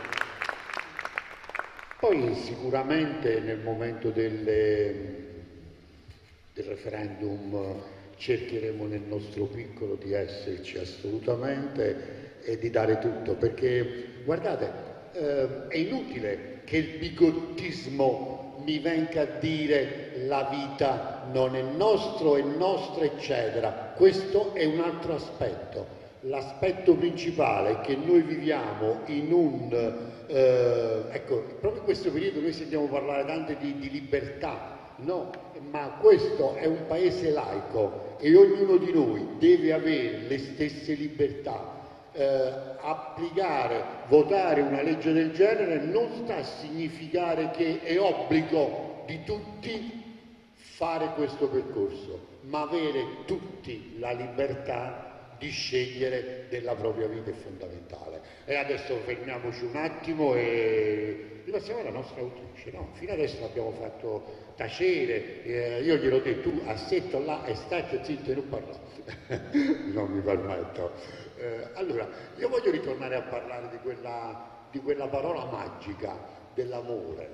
Poi sicuramente nel momento del referendum cercheremo nel nostro piccolo di esserci assolutamente e di dare tutto, perché guardate, è inutile che il bigottismo mi venga a dire la vita non è nostra, eccetera. Questo è un altro aspetto. L'aspetto principale è che noi viviamo in ecco, proprio in questo periodo noi sentiamo parlare tanto di libertà. No, ma questo è un paese laico e ognuno di noi deve avere le stesse libertà. Applicare, votare una legge del genere non sta a significare che è obbligo di tutti fare questo percorso, ma avere tutti la libertà di scegliere della propria vita è fondamentale. E adesso fermiamoci un attimo e ripassiamo alla nostra autrice, no? Fino adesso l'abbiamo fatto tacere, io glielo ho detto, tu assetto là e state zitto e non parlate. Non mi permetto. Allora, io voglio ritornare a parlare di quella parola magica dell'amore.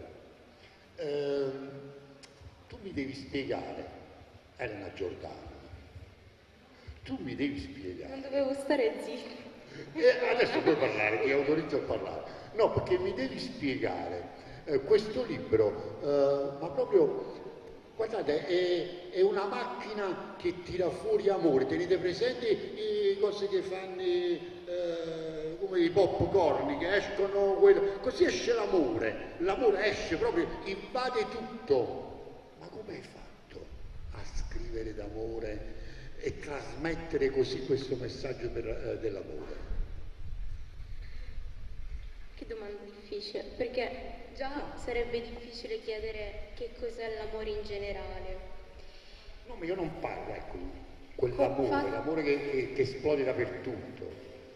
Tu mi devi spiegare, Elena Giordano, tu mi devi spiegare. Non dovevo stare zitto. Adesso puoi parlare, ti autorizzo a parlare. No, perché mi devi spiegare questo libro, ma proprio, guardate, è una macchina che tira fuori amore. Tenete presenti le cose che fanno come i popcorn che escono, così esce l'amore esce proprio, invade tutto. Ma come hai fatto a scrivere d'amore e trasmettere così questo messaggio dell'amore? Che domanda difficile, perché già sarebbe difficile chiedere che cos'è l'amore in generale. No, ma io non parlo, ecco, quell'amore, l'amore che esplode dappertutto.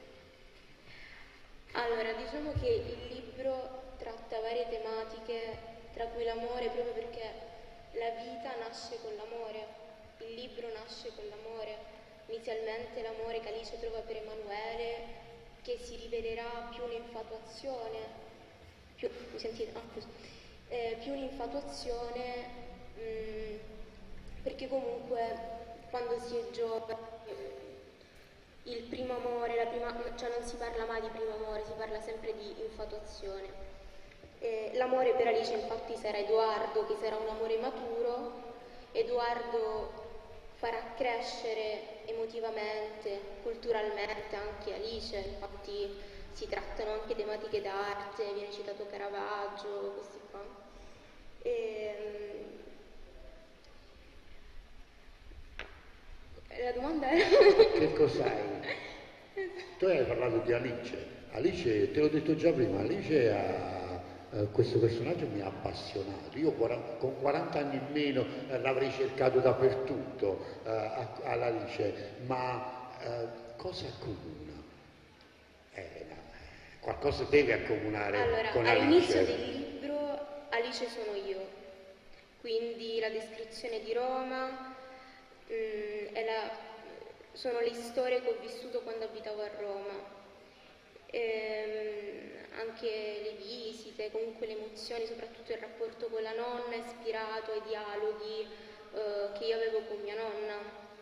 Allora, diciamo che il libro tratta varie tematiche, tra cui l'amore, proprio perché la vita nasce con l'amore. Il libro nasce con l'amore, inizialmente l'amore che Alice trova per Emanuele, che si rivelerà più un'infatuazione, più un'infatuazione, perché comunque quando si è giovani il primo amore, cioè non si parla mai di primo amore, si parla sempre di infatuazione. L'amore per Alice infatti sarà Edoardo, che sarà un amore maturo. Edoardo farà crescere emotivamente, culturalmente anche Alice, infatti si trattano anche tematiche d'arte, viene citato Caravaggio, questi qua. La domanda è... Che cos'hai? Tu hai parlato di Alice. Alice, te l'ho detto già prima, Alice questo personaggio mi ha appassionato. Io con 40 anni in meno l'avrei cercato dappertutto all'Alice, ma cosa accomuna? Qualcosa deve accomunare con Alice. All'inizio del libro Alice sono io, quindi la descrizione di Roma sono le storie che ho vissuto quando abitavo a Roma. Anche le visite, comunque le emozioni, soprattutto il rapporto con la nonna ispirato ai dialoghi che io avevo con mia nonna,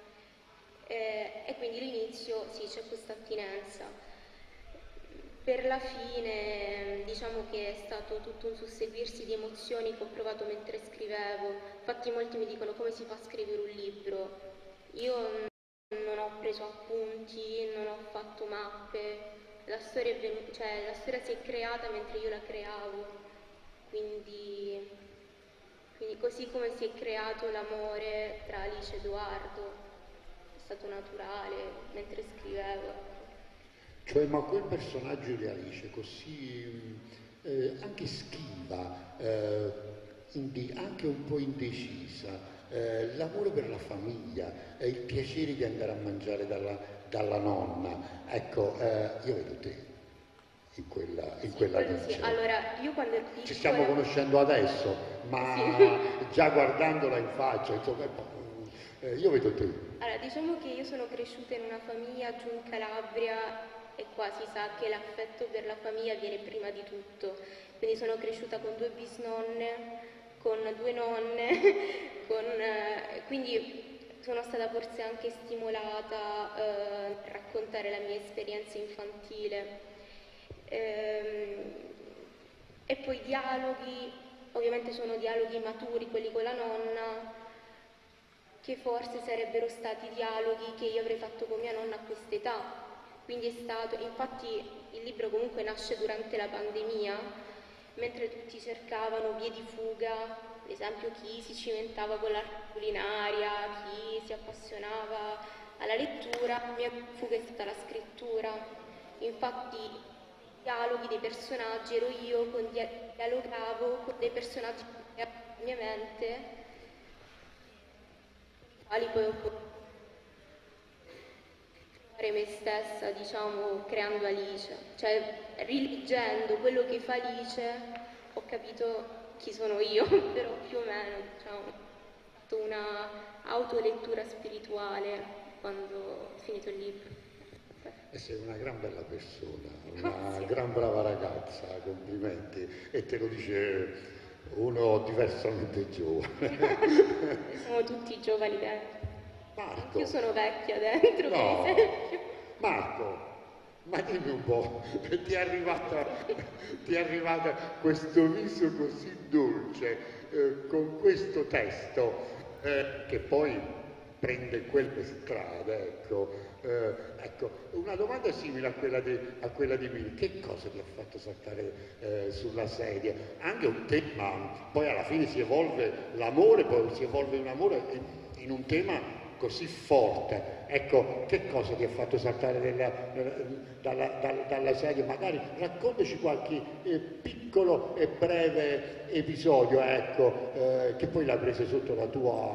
e quindi all'inizio sì, c'è questa attinenza. Per la fine diciamo che è stato tutto un susseguirsi di emozioni che ho provato mentre scrivevo. Infatti molti mi dicono come si fa a scrivere un libro. Io non ho preso appunti, non ho fatto mappe, la storia si è creata mentre io la creavo, quindi così come si è creato l'amore tra Alice e Edoardo, è stato naturale mentre scrivevo. Cioè, ma quel personaggio di Alice così anche schiva, anche un po' indecisa, l'amore per la famiglia, il piacere di andare a mangiare dalla nonna, ecco, io vedo te in quella Alice. Sì. Allora, io quando ero piccola... Ci stiamo conoscendo adesso, ma sì, già guardandola in faccia, insomma, io vedo te. Allora, diciamo che io sono cresciuta in una famiglia giù in Calabria e qua si sa che l'affetto per la famiglia viene prima di tutto. Quindi sono cresciuta con 2 bisnonne, con 2 nonne, quindi sono stata forse anche stimolata a raccontare la mia esperienza infantile. E poi i dialoghi, ovviamente sono dialoghi maturi, quelli con la nonna, che forse sarebbero stati dialoghi che io avrei fatto con mia nonna a quest'età. Quindi infatti il libro comunque nasce durante la pandemia, mentre tutti cercavano vie di fuga, ad esempio chi si cimentava con l'arte culinaria, chi si appassionava alla lettura, la mia fuga è stata la scrittura. Infatti i dialoghi dei personaggi ero io, dialogavo con dei personaggi nella mia mente, quali poi ho potuto fare me stessa, diciamo, creando Alice. Cioè, rileggendo quello che fa Alice, ho capito chi sono io, però più o meno, diciamo, ho fatto una autolettura spirituale quando ho finito il libro. E sei una gran bella persona, una gran brava ragazza, complimenti. E te lo dice uno diversamente giovane. Siamo tutti giovani dentro. Marco. Io sono vecchia dentro, no, per esempio. Marco, ma dimmi un po', ti è arrivata questo viso così dolce, con questo testo, che poi prende quelle strade, ecco, una domanda simile a quella di Miri, che cosa ti ha fatto saltare sulla sedia? Anche un tema, poi alla fine si evolve l'amore, poi si evolve un amore in un tema così forte, ecco, che cosa ti ha fatto saltare dalla sedia? Magari raccontaci qualche piccolo e breve episodio, ecco, che poi l'ha presa sotto la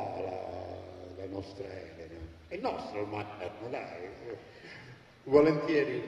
nostra Elena. È nostro ormai, dai. Volentieri.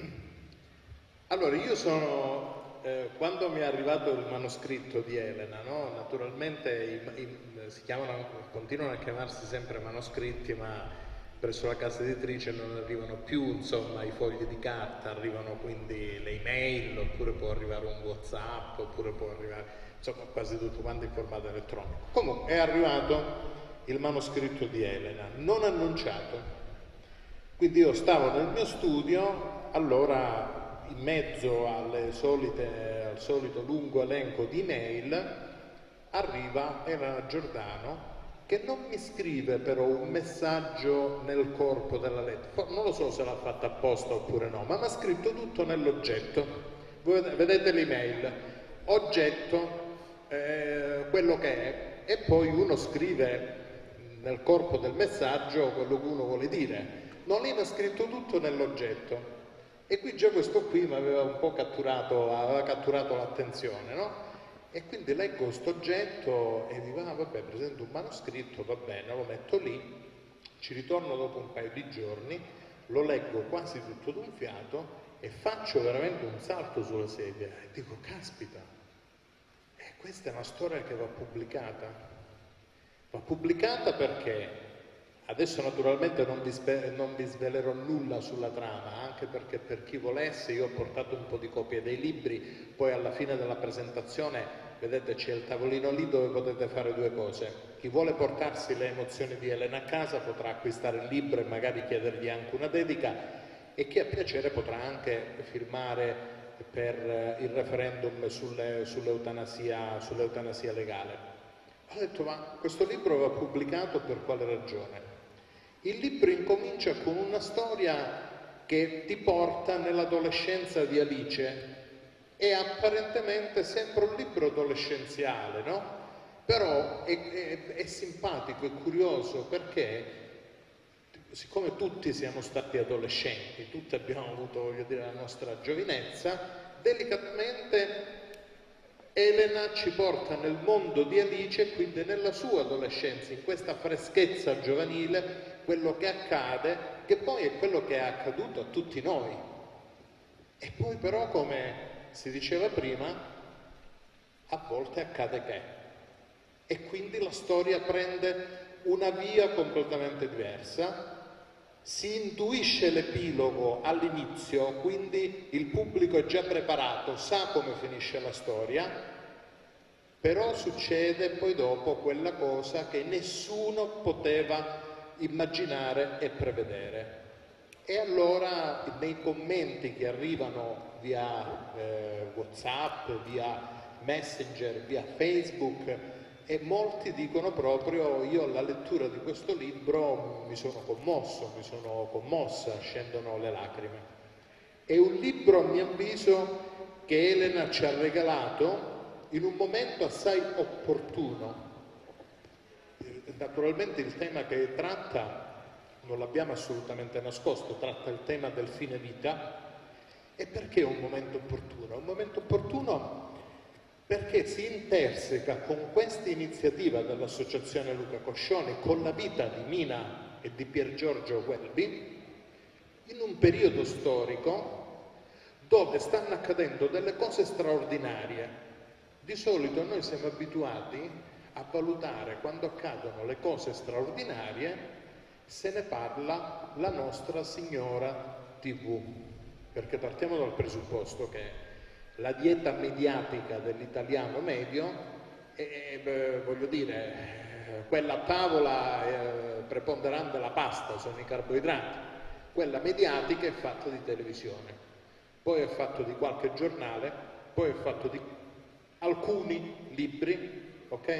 Allora, io quando mi è arrivato il manoscritto di Elena, no? Naturalmente continuano a chiamarsi sempre manoscritti, ma presso la casa editrice non arrivano più, insomma, i fogli di carta, arrivano quindi le email, oppure può arrivare un WhatsApp, oppure può arrivare, insomma, quasi tutto quanto in formato elettronico. Comunque è arrivato il manoscritto di Elena, non annunciato. Quindi io stavo nel mio studio, allora in mezzo al solito lungo elenco di email arriva Elena Giordano, che non mi scrive però un messaggio nel corpo della lettera, non lo so se l'ha fatta apposta oppure no, ma mi ha scritto tutto nell'oggetto. Voi vedete l'email, oggetto, quello che è, e poi uno scrive nel corpo del messaggio quello che uno vuole dire. Non, lei mi ha scritto tutto nell'oggetto. E qui già questo qui mi aveva un po' aveva catturato l'attenzione, no? E quindi leggo questo oggetto e dico, vabbè, presento un manoscritto, va bene, lo metto lì, ci ritorno dopo un paio di giorni, lo leggo quasi tutto d'un fiato e faccio veramente un salto sulla sedia e dico, caspita, questa è una storia che va pubblicata. Va pubblicata perché adesso naturalmente non vi svelerò nulla sulla trama, anche perché per chi volesse io ho portato un po' di copie dei libri, poi alla fine della presentazione vedete c'è il tavolino lì dove potete fare due cose. Chi vuole portarsi le emozioni di Elena a casa potrà acquistare il libro e magari chiedergli anche una dedica, e chi ha piacere potrà anche firmare per il referendum sull'eutanasia legale. Ho detto, ma questo libro va pubblicato per quale ragione? Il libro incomincia con una storia che ti porta nell'adolescenza di Alice. È apparentemente sempre un libro adolescenziale, no? Però è simpatico, è curioso, perché siccome tutti siamo stati adolescenti, tutti abbiamo avuto, voglio dire, la nostra giovinezza, delicatamente Elena ci porta nel mondo di Alice, quindi nella sua adolescenza, in questa freschezza giovanile, quello che accade, che poi è quello che è accaduto a tutti noi. E poi però, come si diceva prima, a volte accade che. E quindi la storia prende una via completamente diversa, si intuisce l'epilogo all'inizio, quindi il pubblico è già preparato, sa come finisce la storia, però succede poi dopo quella cosa che nessuno poteva immaginare e prevedere. E allora nei commenti che arrivano via WhatsApp, via Messenger, via Facebook, e molti dicono proprio: io alla lettura di questo libro mi sono commossa, scendono le lacrime. È un libro, a mio avviso, che Elena ci ha regalato in un momento assai opportuno. Naturalmente il tema che tratta non l'abbiamo assolutamente nascosto, tratta il tema del fine vita. E perché è un momento opportuno? È un momento opportuno perché si interseca con questa iniziativa dell'Associazione Luca Coscioni, con la vita di Mina e di Pier Giorgio Welby, in un periodo storico dove stanno accadendo delle cose straordinarie. Di solito noi siamo abituati a valutare, quando accadono le cose straordinarie, se ne parla la nostra signora TV, perché partiamo dal presupposto che la dieta mediatica dell'italiano medio è, voglio dire, quella a tavola preponderante la pasta, sono i carboidrati, quella mediatica è fatta di televisione, poi è fatto di qualche giornale, poi è fatto di alcuni libri, ok?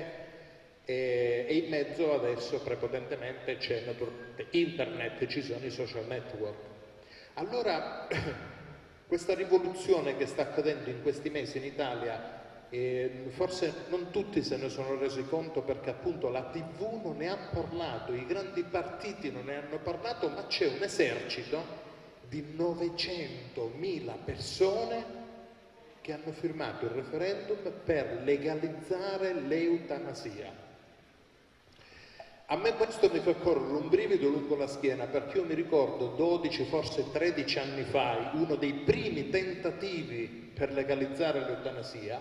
E in mezzo adesso prepotentemente c'è naturalmente internet, ci sono i social network. Allora questa rivoluzione che sta accadendo in questi mesi in Italia, forse non tutti se ne sono resi conto, perché appunto la TV non ne ha parlato, i grandi partiti non ne hanno parlato, ma c'è un esercito di 900.000 persone che hanno firmato il referendum per legalizzare l'eutanasia. A me questo mi fa correre un brivido lungo la schiena, perché io mi ricordo 12, forse 13 anni fa, uno dei primi tentativi per legalizzare l'eutanasia,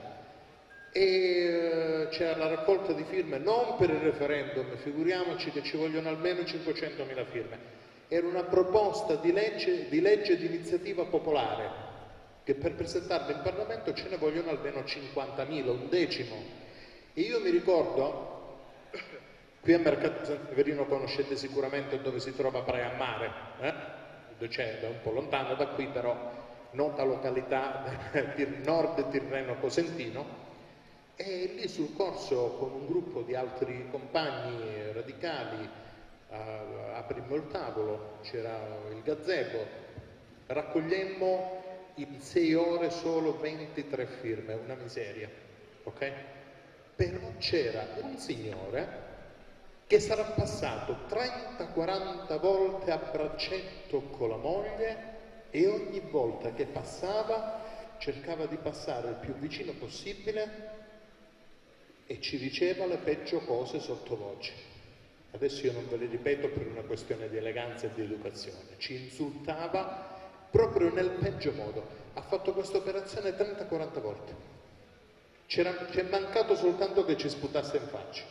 e c'era la raccolta di firme non per il referendum, figuriamoci che ci vogliono almeno 500.000 firme, era una proposta di legge di iniziativa popolare, che per presentarla in Parlamento ce ne vogliono almeno 50.000, un decimo. E io mi ricordo, qui a Mercato San Severino conoscete sicuramente dove si trova Praia a Mare, cioè è un po' lontano da qui, però nota località nord Tirreno Cosentino, e lì sul corso con un gruppo di altri compagni radicali aprimmo il tavolo, c'era il gazebo, raccogliemmo in 6 ore solo 23 firme, una miseria, ok? Però c'era un signore che sarà passato 30-40 volte a braccetto con la moglie, e ogni volta che passava cercava di passare il più vicino possibile e ci diceva le peggio cose sottovoce. Adesso io non ve le ripeto per una questione di eleganza e di educazione, ci insultava proprio nel peggio modo. Ha fatto questa operazione 30-40 volte, ci è mancato soltanto che ci sputasse in faccia.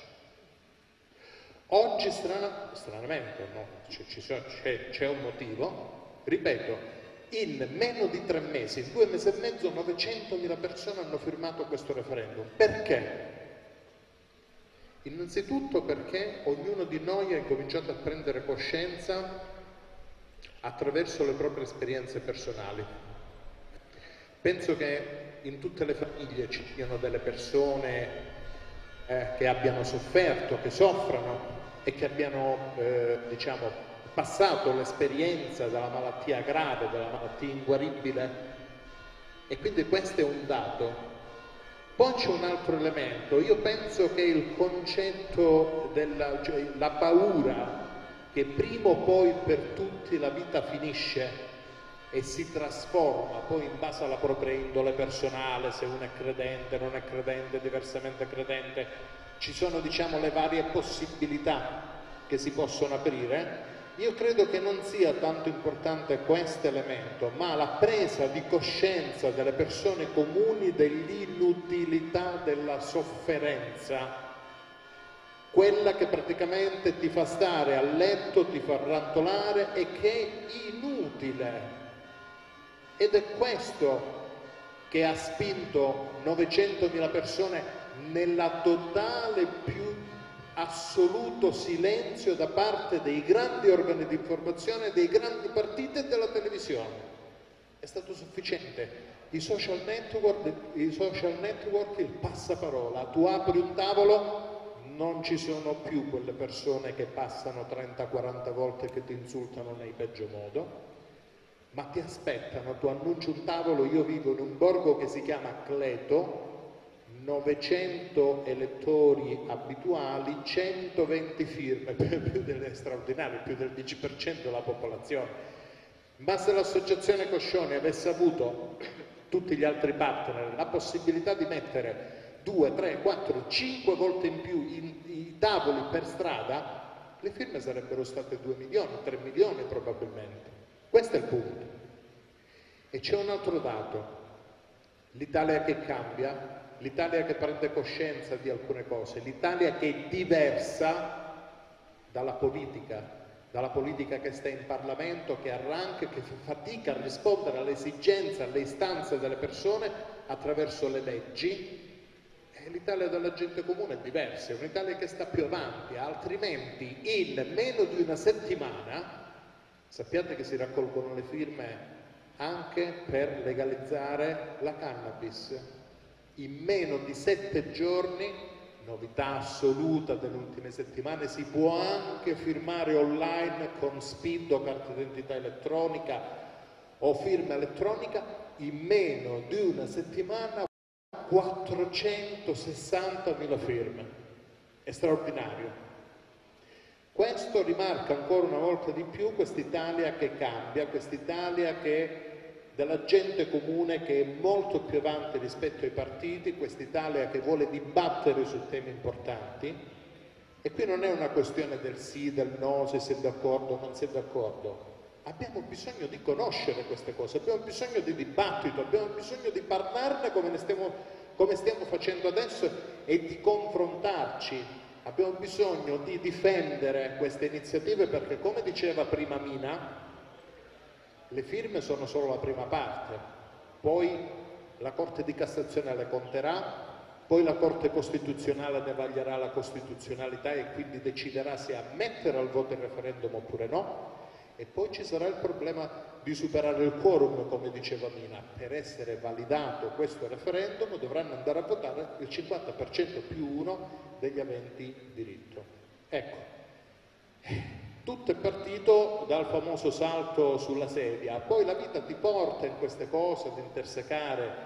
Oggi stranamente, no? C'è un motivo, ripeto, in meno di 3 mesi, in 2 mesi e mezzo, 900.000 persone hanno firmato questo referendum. Perché? Innanzitutto perché ognuno di noi ha cominciato a prendere coscienza attraverso le proprie esperienze personali. Penso che in tutte le famiglie ci siano delle persone che abbiano sofferto, che soffrano e che abbiano, diciamo, passato l'esperienza della malattia grave, della malattia inguaribile, e quindi questo è un dato. Poi c'è un altro elemento, io penso che il concetto cioè la paura che prima o poi per tutti la vita finisce e si trasforma poi in base alla propria indole personale, se uno è credente, non è credente, diversamente credente, ci sono diciamo le varie possibilità che si possono aprire. Io credo che non sia tanto importante questo elemento, ma la presa di coscienza delle persone comuni dell'inutilità della sofferenza, quella che praticamente ti fa stare a letto, ti fa rantolare e che è inutile. Ed è questo che ha spinto 900.000 persone nella totale più assoluto silenzio da parte dei grandi organi di informazione, dei grandi partiti e della televisione. È stato sufficiente. I social network, il passaparola. Tu apri un tavolo, non ci sono più quelle persone che passano 30-40 volte che ti insultano nel peggio modo, ma ti aspettano. Tu annunci un tavolo. Io vivo in un borgo che si chiama Cleto, 900 elettori abituali, 120 firme, più delle straordinarie, più del 10% della popolazione. Ma se l'associazione Coscioni avesse avuto tutti gli altri partner la possibilità di mettere 2, 3, 4, 5 volte in più i tavoli per strada, le firme sarebbero state 2 milioni, 3 milioni probabilmente. Questo è il punto. E c'è un altro dato: l'Italia che cambia, l'Italia che prende coscienza di alcune cose, l'Italia che è diversa dalla politica che sta in Parlamento, che arranca, che fa fatica a rispondere alle esigenze, alle istanze delle persone attraverso le leggi. E l'Italia della gente comune è diversa, è un'Italia che sta più avanti, altrimenti in meno di una settimana, sappiate che si raccolgono le firme anche per legalizzare la cannabis. In meno di 7 giorni, novità assoluta delle ultime settimane, si può anche firmare online con SPID o carta d'identità elettronica o firma elettronica. In meno di una settimana 460.000 firme. È straordinario. Questo rimarca ancora una volta di più quest'Italia che cambia, quest'Italia che della gente comune, che è molto più avanti rispetto ai partiti, quest'Italia che vuole dibattere su temi importanti. E qui non è una questione del sì, del no, se sei d'accordo o non sei d'accordo. Abbiamo bisogno di conoscere queste cose, abbiamo bisogno di dibattito, abbiamo bisogno di parlarne come stiamo facendo adesso e di confrontarci. Abbiamo bisogno di difendere queste iniziative perché, come diceva prima Mina, le firme sono solo la prima parte, poi la Corte di Cassazione le conterà, poi la Corte Costituzionale ne vaglierà la costituzionalità e quindi deciderà se ammettere al voto il referendum oppure no, e poi ci sarà il problema di superare il quorum, come diceva Mina. Per essere validato questo referendum dovranno andare a votare il 50% più 1 degli aventi diritto. Ecco, tutto è partito dal famoso salto sulla sedia, poi la vita ti porta in queste cose ad intersecare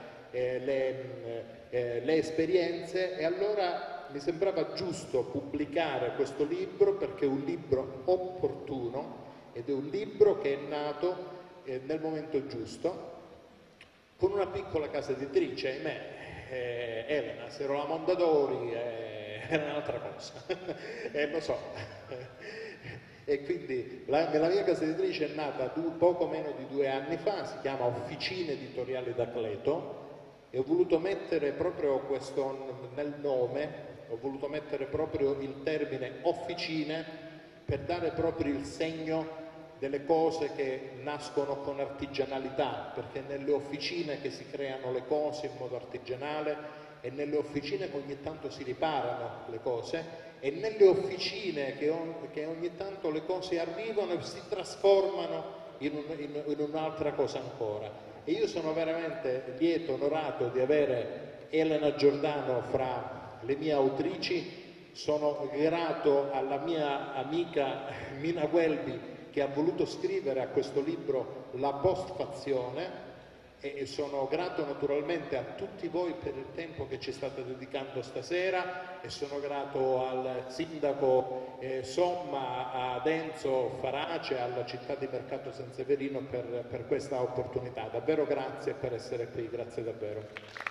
le esperienze, e allora mi sembrava giusto pubblicare questo libro perché è un libro opportuno ed è un libro che è nato nel momento giusto, con una piccola casa editrice, ahimè, Elena, se ero la Mondadori era un'altra cosa, lo so. E quindi la mia casa editrice è nata poco meno di 2 anni fa, si chiama Officine Editoriali d'Acleto, e ho voluto mettere proprio questo nel nome, ho voluto mettere proprio il termine officine per dare proprio il segno delle cose che nascono con artigianalità, perché nelle officine che si creano le cose in modo artigianale, e nelle officine che ogni tanto si riparano le cose, e nelle officine che ogni tanto le cose arrivano e si trasformano in un'altra cosa ancora. E io sono veramente lieto, onorato di avere Elena Giordano fra le mie autrici. Sono grato alla mia amica Mina Welby, che ha voluto scrivere a questo libro la postfazione, e sono grato naturalmente a tutti voi per il tempo che ci state dedicando stasera, e sono grato al sindaco Somma, ad Enzo Farace, alla città di Mercato San Severino per questa opportunità. Davvero grazie per essere qui, grazie davvero.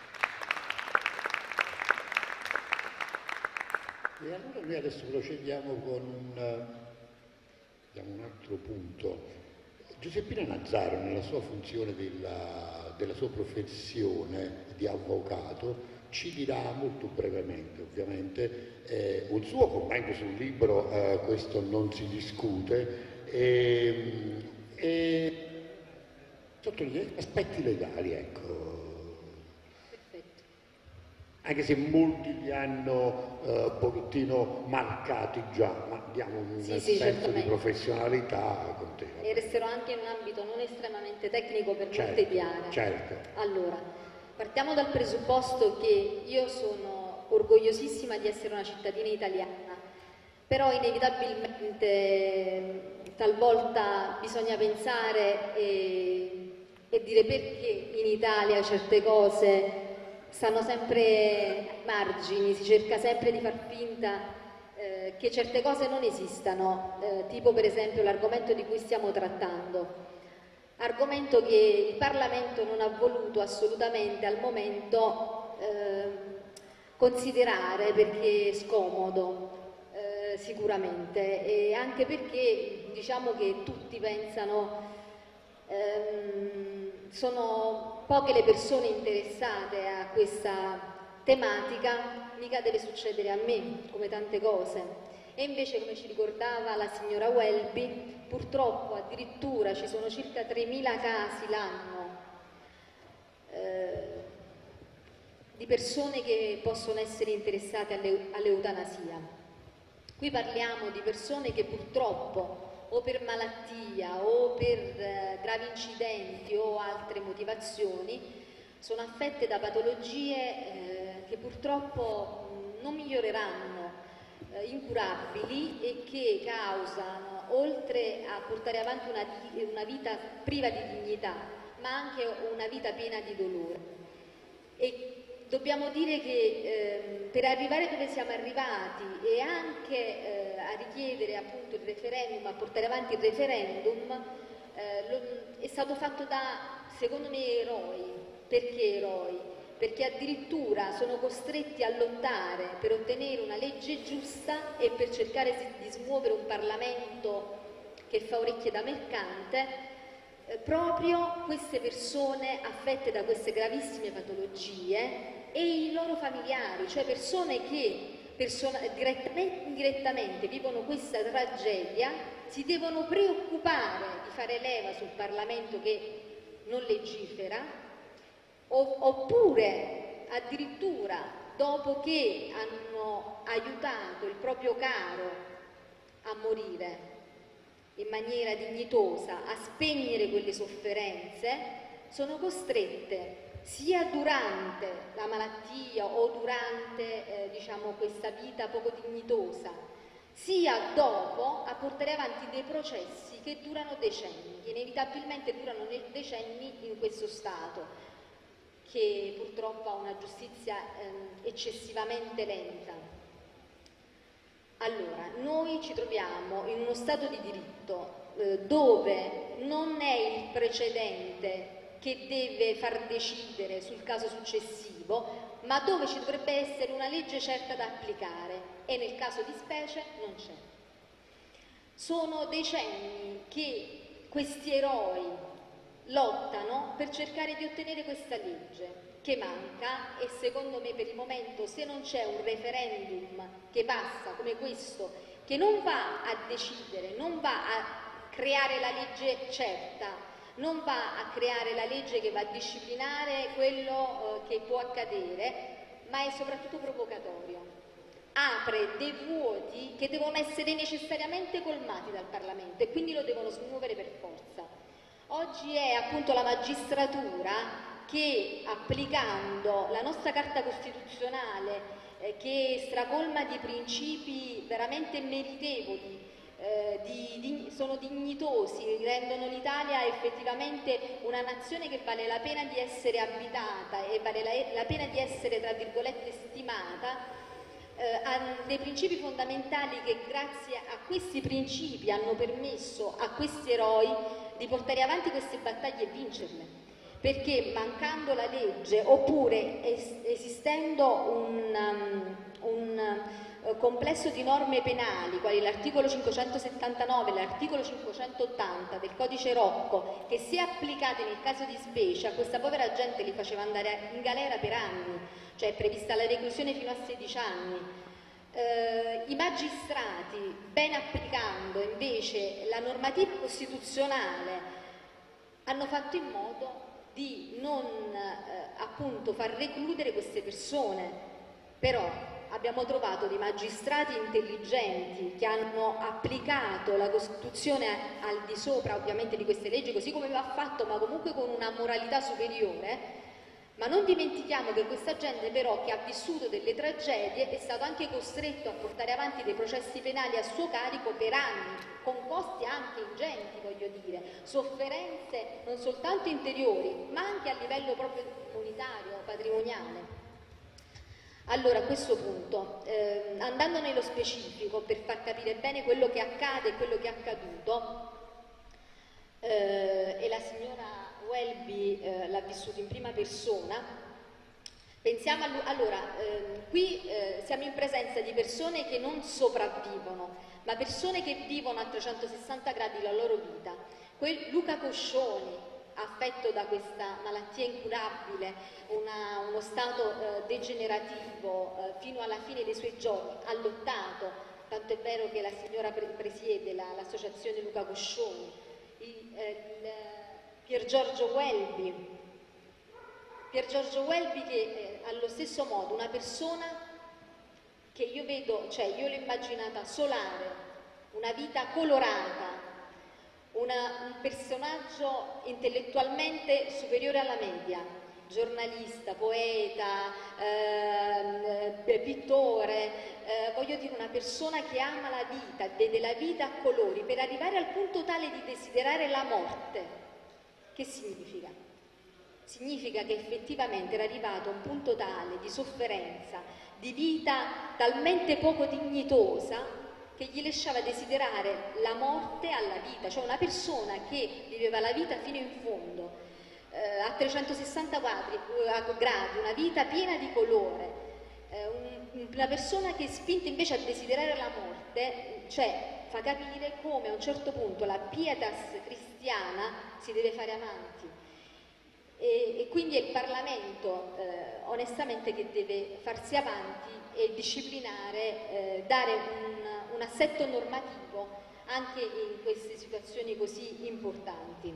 E allora noi adesso procediamo con un altro punto. Giuseppina Nazzaro, nella sua funzione della sua professione di avvocato, ci dirà molto brevemente, ovviamente, un suo commento sul libro, questo non si discute, e sottolinea aspetti legali, ecco. Anche se molti li hanno un pochettino marcati già, ma diamo un senso di professionalità con te. E resterò anche in un ambito non estremamente tecnico per non Certo, tediare. certo. Allora, partiamo dal presupposto che io sono orgogliosissima di essere una cittadina italiana, però inevitabilmente talvolta bisogna pensare e dire perché in Italia certe cose stanno sempre ai margini, si cerca sempre di far finta che certe cose non esistano, tipo per esempio l'argomento di cui stiamo trattando, argomento che il Parlamento non ha voluto assolutamente al momento considerare perché è scomodo, sicuramente, e anche perché diciamo che tutti pensano sono poche le persone interessate a questa tematica, mica deve succedere a me, come tante cose. E invece, come ci ricordava la signora Welby, purtroppo addirittura ci sono circa 3.000 casi l'anno di persone che possono essere interessate all'eutanasia. Qui parliamo di persone che purtroppo o per malattia o per gravi incidenti o altre motivazioni sono affette da patologie che purtroppo non miglioreranno, incurabili, e che causano, oltre a portare avanti una vita priva di dignità, ma anche una vita piena di dolore. E dobbiamo dire che per arrivare dove siamo arrivati e anche a richiedere appunto il referendum, a portare avanti il referendum, è stato fatto da, secondo me, eroi. Perché eroi? Perché addirittura sono costretti a lottare per ottenere una legge giusta e per cercare di smuovere un Parlamento che fa orecchie da mercante, proprio queste persone affette da queste gravissime patologie e i loro familiari, cioè persone che direttamente o indirettamente vivono questa tragedia, si devono preoccupare di fare leva sul Parlamento che non legifera, oppure addirittura dopo che hanno aiutato il proprio caro a morire in maniera dignitosa, a spegnere quelle sofferenze, sono costrette sia durante la malattia o durante diciamo questa vita poco dignitosa, sia dopo a portare avanti dei processi che durano decenni, che inevitabilmente durano decenni in questo Stato, che purtroppo ha una giustizia eccessivamente lenta. Allora, noi ci troviamo in uno Stato di diritto dove non è il precedente che deve far decidere sul caso successivo, ma dove ci dovrebbe essere una legge certa da applicare, e nel caso di specie non c'è. Sono decenni che questi eroi lottano per cercare di ottenere questa legge che manca, e secondo me per il momento, se non c'è un referendum che passa come questo, che non va a decidere, non va a creare la legge certa, non va a creare la legge che va a disciplinare quello che può accadere, ma è soprattutto provocatorio. Apre dei vuoti che devono essere necessariamente colmati dal Parlamento e quindi lo devono smuovere per forza. Oggi è appunto la magistratura che, applicando la nostra Carta Costituzionale, che stracolma di principi veramente meritevoli, sono dignitosi, rendono l'Italia effettivamente una nazione che vale la pena di essere abitata e vale la pena di essere, tra virgolette, stimata, ha dei principi fondamentali che grazie a questi principi hanno permesso a questi eroi di portare avanti queste battaglie e vincerle, perché mancando la legge oppure esistendo un complesso di norme penali quali l'articolo 579 e l'articolo 580 del codice Rocco, che se applicate nel caso di specie a questa povera gente li faceva andare in galera per anni, cioè è prevista la reclusione fino a 16 anni. I magistrati, ben applicando invece la normativa costituzionale, hanno fatto in modo di non appunto far recludere queste persone, però abbiamo trovato dei magistrati intelligenti che hanno applicato la Costituzione al di sopra ovviamente di queste leggi, così come va fatto, ma comunque con una moralità superiore. Ma non dimentichiamo che questa gente però che ha vissuto delle tragedie è stato anche costretto a portare avanti dei processi penali a suo carico per anni, con costi anche ingenti, voglio dire, sofferenze non soltanto interiori, ma anche a livello proprio monetario, patrimoniale. Allora, a questo punto, andando nello specifico, per far capire bene quello che accade e quello che è accaduto, e la signora Welby l'ha vissuto in prima persona, pensiamo qui siamo in presenza di persone che non sopravvivono, ma persone che vivono a 360 gradi la loro vita. Luca Coscioni, affetto da questa malattia incurabile, uno stato degenerativo fino alla fine dei suoi giorni, ha lottato, tanto è vero che la signora presiede l'associazione Luca Coscioni, Pier Giorgio Welby che allo stesso modo una persona che io vedo, cioè io l'ho immaginata solare, una vita colorata, un personaggio intellettualmente superiore alla media, giornalista, poeta, pittore, voglio dire una persona che ama la vita, vede la vita a colori, per arrivare al punto tale di desiderare la morte. Che significa? Significa che effettivamente era arrivato a un punto tale di sofferenza, di vita talmente poco dignitosa, che gli lasciava desiderare la morte alla vita, cioè una persona che viveva la vita fino in fondo, a 360 gradi, una vita piena di colore, una persona che è spinta invece a desiderare la morte, cioè fa capire come a un certo punto la pietas cristiana si deve fare avanti. E quindi è il Parlamento onestamente che deve farsi avanti e disciplinare, dare un assetto normativo anche in queste situazioni così importanti.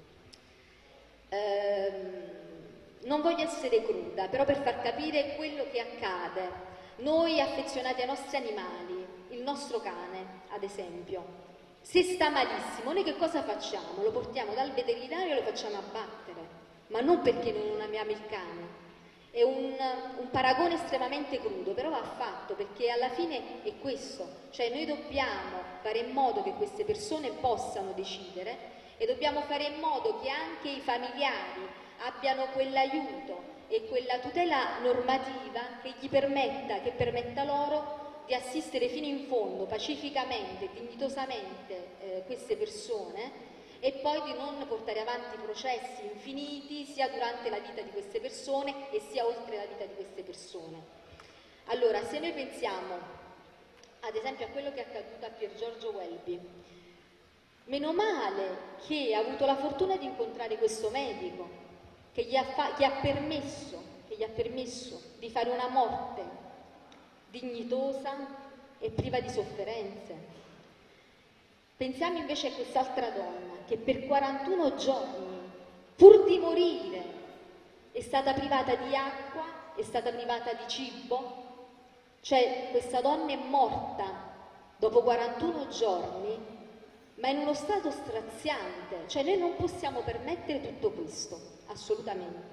Non voglio essere cruda, però per far capire quello che accade, noi affezionati ai nostri animali, il nostro cane ad esempio, se sta malissimo noi che cosa facciamo? Lo portiamo dal veterinario e lo facciamo abbattere, ma non perché non amiamo il cane. È un paragone estremamente crudo, però va fatto perché alla fine è questo, cioè noi dobbiamo fare in modo che queste persone possano decidere e dobbiamo fare in modo che anche i familiari abbiano quell'aiuto e quella tutela normativa che permetta loro di assistere fino in fondo, pacificamente, dignitosamente queste persone e poi di non portare avanti processi infiniti sia durante la vita di queste persone e sia oltre la vita di queste persone. Allora, se noi pensiamo ad esempio a quello che è accaduto a Pier Giorgio Welby, meno male che ha avuto la fortuna di incontrare questo medico che gli ha permesso di fare una morte dignitosa e priva di sofferenze. Pensiamo invece a quest'altra donna che per 41 giorni, pur di morire, è stata privata di acqua, è stata privata di cibo, cioè questa donna è morta dopo 41 giorni, ma in uno stato straziante, cioè noi non possiamo permettere tutto questo, assolutamente.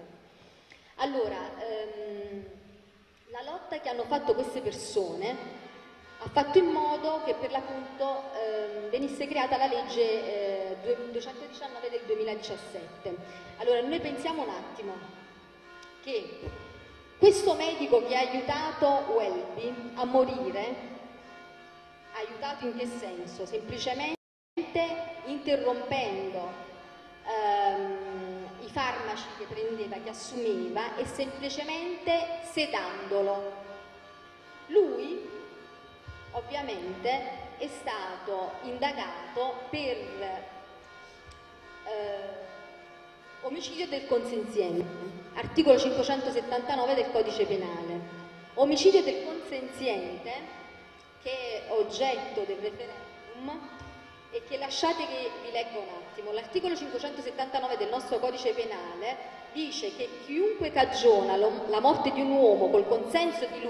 Allora, la lotta che hanno fatto queste persone ha fatto in modo che per l'appunto venisse creata la legge 219 del 2017. Allora noi pensiamo un attimo che questo medico che ha aiutato Welby a morire, ha aiutato in che senso? Semplicemente interrompendo i farmaci che prendeva, che assumeva, e semplicemente sedandolo. Lui ovviamente è stato indagato per omicidio del consenziente, articolo 579 del codice penale. Omicidio del consenziente, che è oggetto del referendum, e che lasciate che vi leggo un attimo. L'articolo 579 del nostro codice penale dice che chiunque cagiona la morte di un uomo col consenso di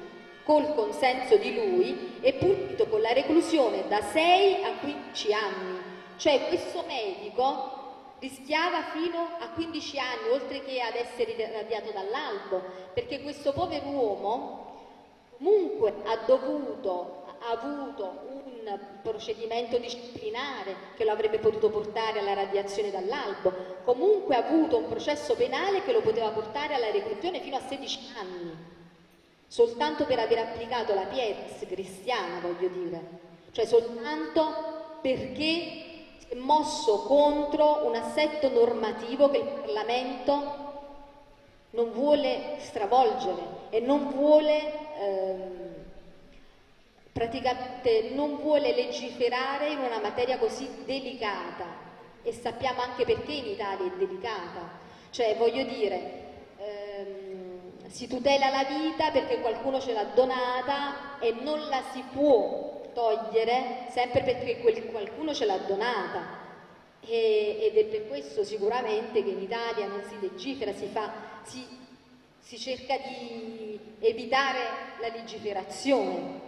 lui è punito con la reclusione da 6 a 15 anni. Cioè questo medico rischiava fino a 15 anni, oltre che ad essere irradiato dall'albo, perché questo povero uomo comunque ha avuto un procedimento disciplinare che lo avrebbe potuto portare alla radiazione dall'albo, comunque ha avuto un processo penale che lo poteva portare alla reclusione fino a 16 anni, soltanto per aver applicato la pietas cristiana, voglio dire, cioè soltanto perché si è mosso contro un assetto normativo che il Parlamento non vuole stravolgere e non vuole praticamente non vuole legiferare in una materia così delicata, e sappiamo anche perché in Italia è delicata, cioè voglio dire si tutela la vita perché qualcuno ce l'ha donata e non la si può togliere sempre perché qualcuno ce l'ha donata, ed è per questo sicuramente che in Italia non si legifera, si cerca di evitare la legiferazione.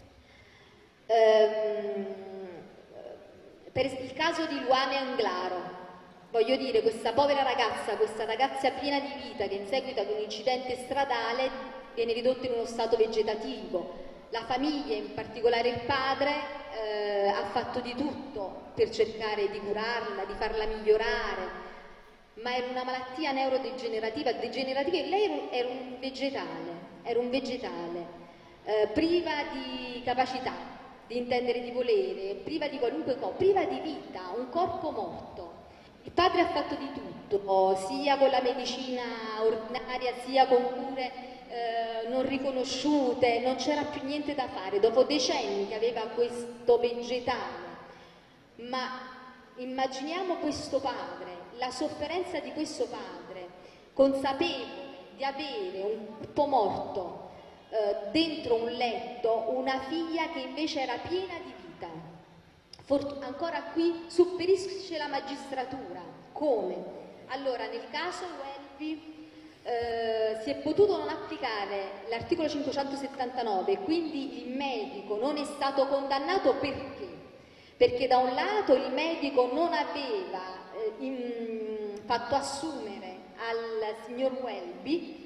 Per il caso di Luana Englaro, voglio dire, questa povera ragazza, questa ragazza piena di vita che in seguito ad un incidente stradale viene ridotta in uno stato vegetativo. La famiglia, in particolare il padre, ha fatto di tutto per cercare di curarla, di farla migliorare, ma era una malattia neurodegenerativa, lei era un vegetale, priva di capacità di intendere, di volere, priva di qualunque cosa, priva di vita, un corpo morto. Il padre ha fatto di tutto, sia con la medicina ordinaria, sia con cure non riconosciute, non c'era più niente da fare, dopo decenni che aveva questo vegetale. Ma immaginiamo questo padre, la sofferenza di questo padre, consapevole di avere un corpo morto dentro un letto, una figlia che invece era piena di vita. Ancora qui sopperisce la magistratura. Come? Allora, nel caso Welby si è potuto non applicare l'articolo 579 e quindi il medico non è stato condannato perché? Perché da un lato il medico non aveva fatto assumere al signor Welby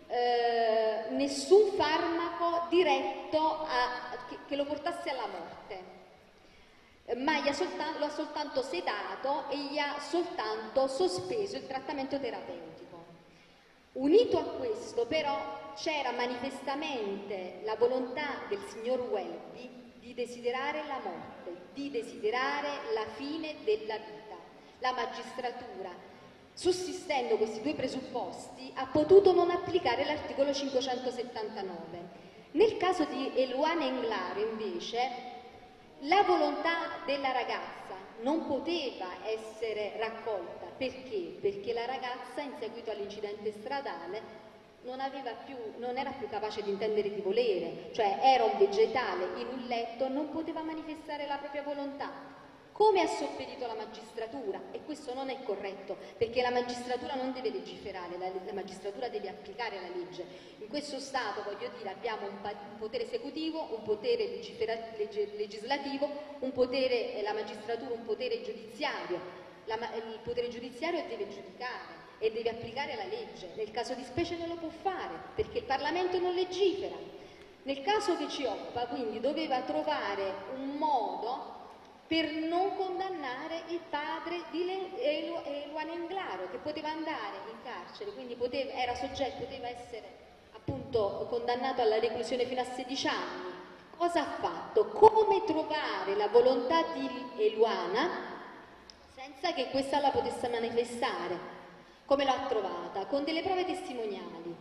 nessun farmaco diretto che lo portasse alla morte, ma lo ha soltanto sedato e gli ha soltanto sospeso il trattamento terapeutico. Unito a questo però c'era manifestamente la volontà del signor Welby di desiderare la morte, di desiderare la fine della vita. La magistratura, sussistendo questi due presupposti, ha potuto non applicare l'articolo 579. Nel caso di Luana Englaro, invece, la volontà della ragazza non poteva essere raccolta. Perché? Perché la ragazza, in seguito all'incidente stradale, non era più capace di intendere e di volere, cioè era un vegetale in un letto, non poteva manifestare la propria volontà. Come ha sopperito la magistratura? E questo non è corretto, perché la magistratura non deve legiferare, la magistratura deve applicare la legge. In questo Stato, voglio dire, abbiamo un potere esecutivo, un potere legislativo, la magistratura un potere giudiziario. Il potere giudiziario deve giudicare e deve applicare la legge. Nel caso di specie non lo può fare, perché il Parlamento non legifera. Nel caso che ci occupa, quindi, doveva trovare un modo per non condannare il padre di Eluana Englaro, che poteva andare in carcere, quindi poteva essere appunto condannato alla reclusione fino a 16 anni. Cosa ha fatto? Come trovare la volontà di Eluana senza che questa la potesse manifestare? Come l'ha trovata? Con delle prove testimoniali,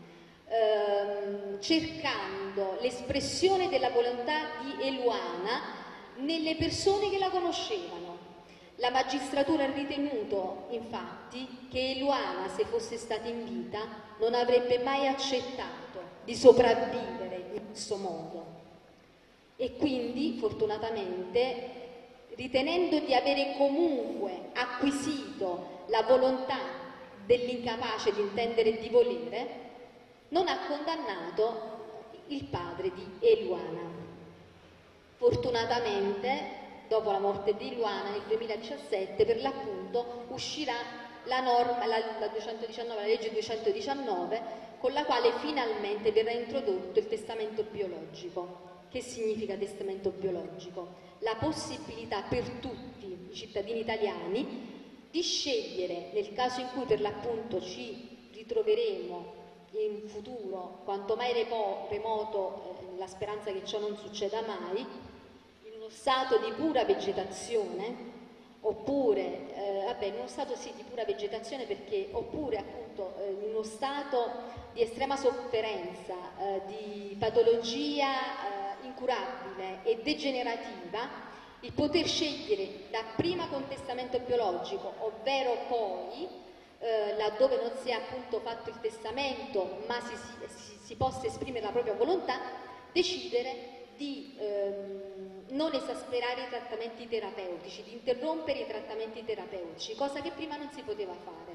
cercando l'espressione della volontà di Eluana nelle persone che la conoscevano. La magistratura ha ritenuto, infatti, che Eluana, se fosse stata in vita, non avrebbe mai accettato di sopravvivere in questo modo. E quindi, fortunatamente, ritenendo di avere comunque acquisito la volontà dell'incapace di intendere e di volere, non ha condannato il padre di Eluana. Fortunatamente, dopo la morte di Eluana, nel 2017, per l'appunto, uscirà la norma, la legge 219, con la quale finalmente verrà introdotto il testamento biologico. Che significa testamento biologico? La possibilità per tutti i cittadini italiani di scegliere, nel caso in cui per l'appunto ci ritroveremo in futuro, quanto mai remoto, la speranza che ciò non succeda mai, in uno stato di pura vegetazione, oppure, in uno stato sì di pura vegetazione, oppure appunto in uno stato di estrema sofferenza, di patologia incurabile e degenerativa, il poter scegliere dapprima con testamento biologico, ovvero poi, laddove non si è appunto fatto il testamento ma si possa esprimere la propria volontà, decidere di non esasperare i trattamenti terapeutici, di interrompere i trattamenti terapeutici, cosa che prima non si poteva fare.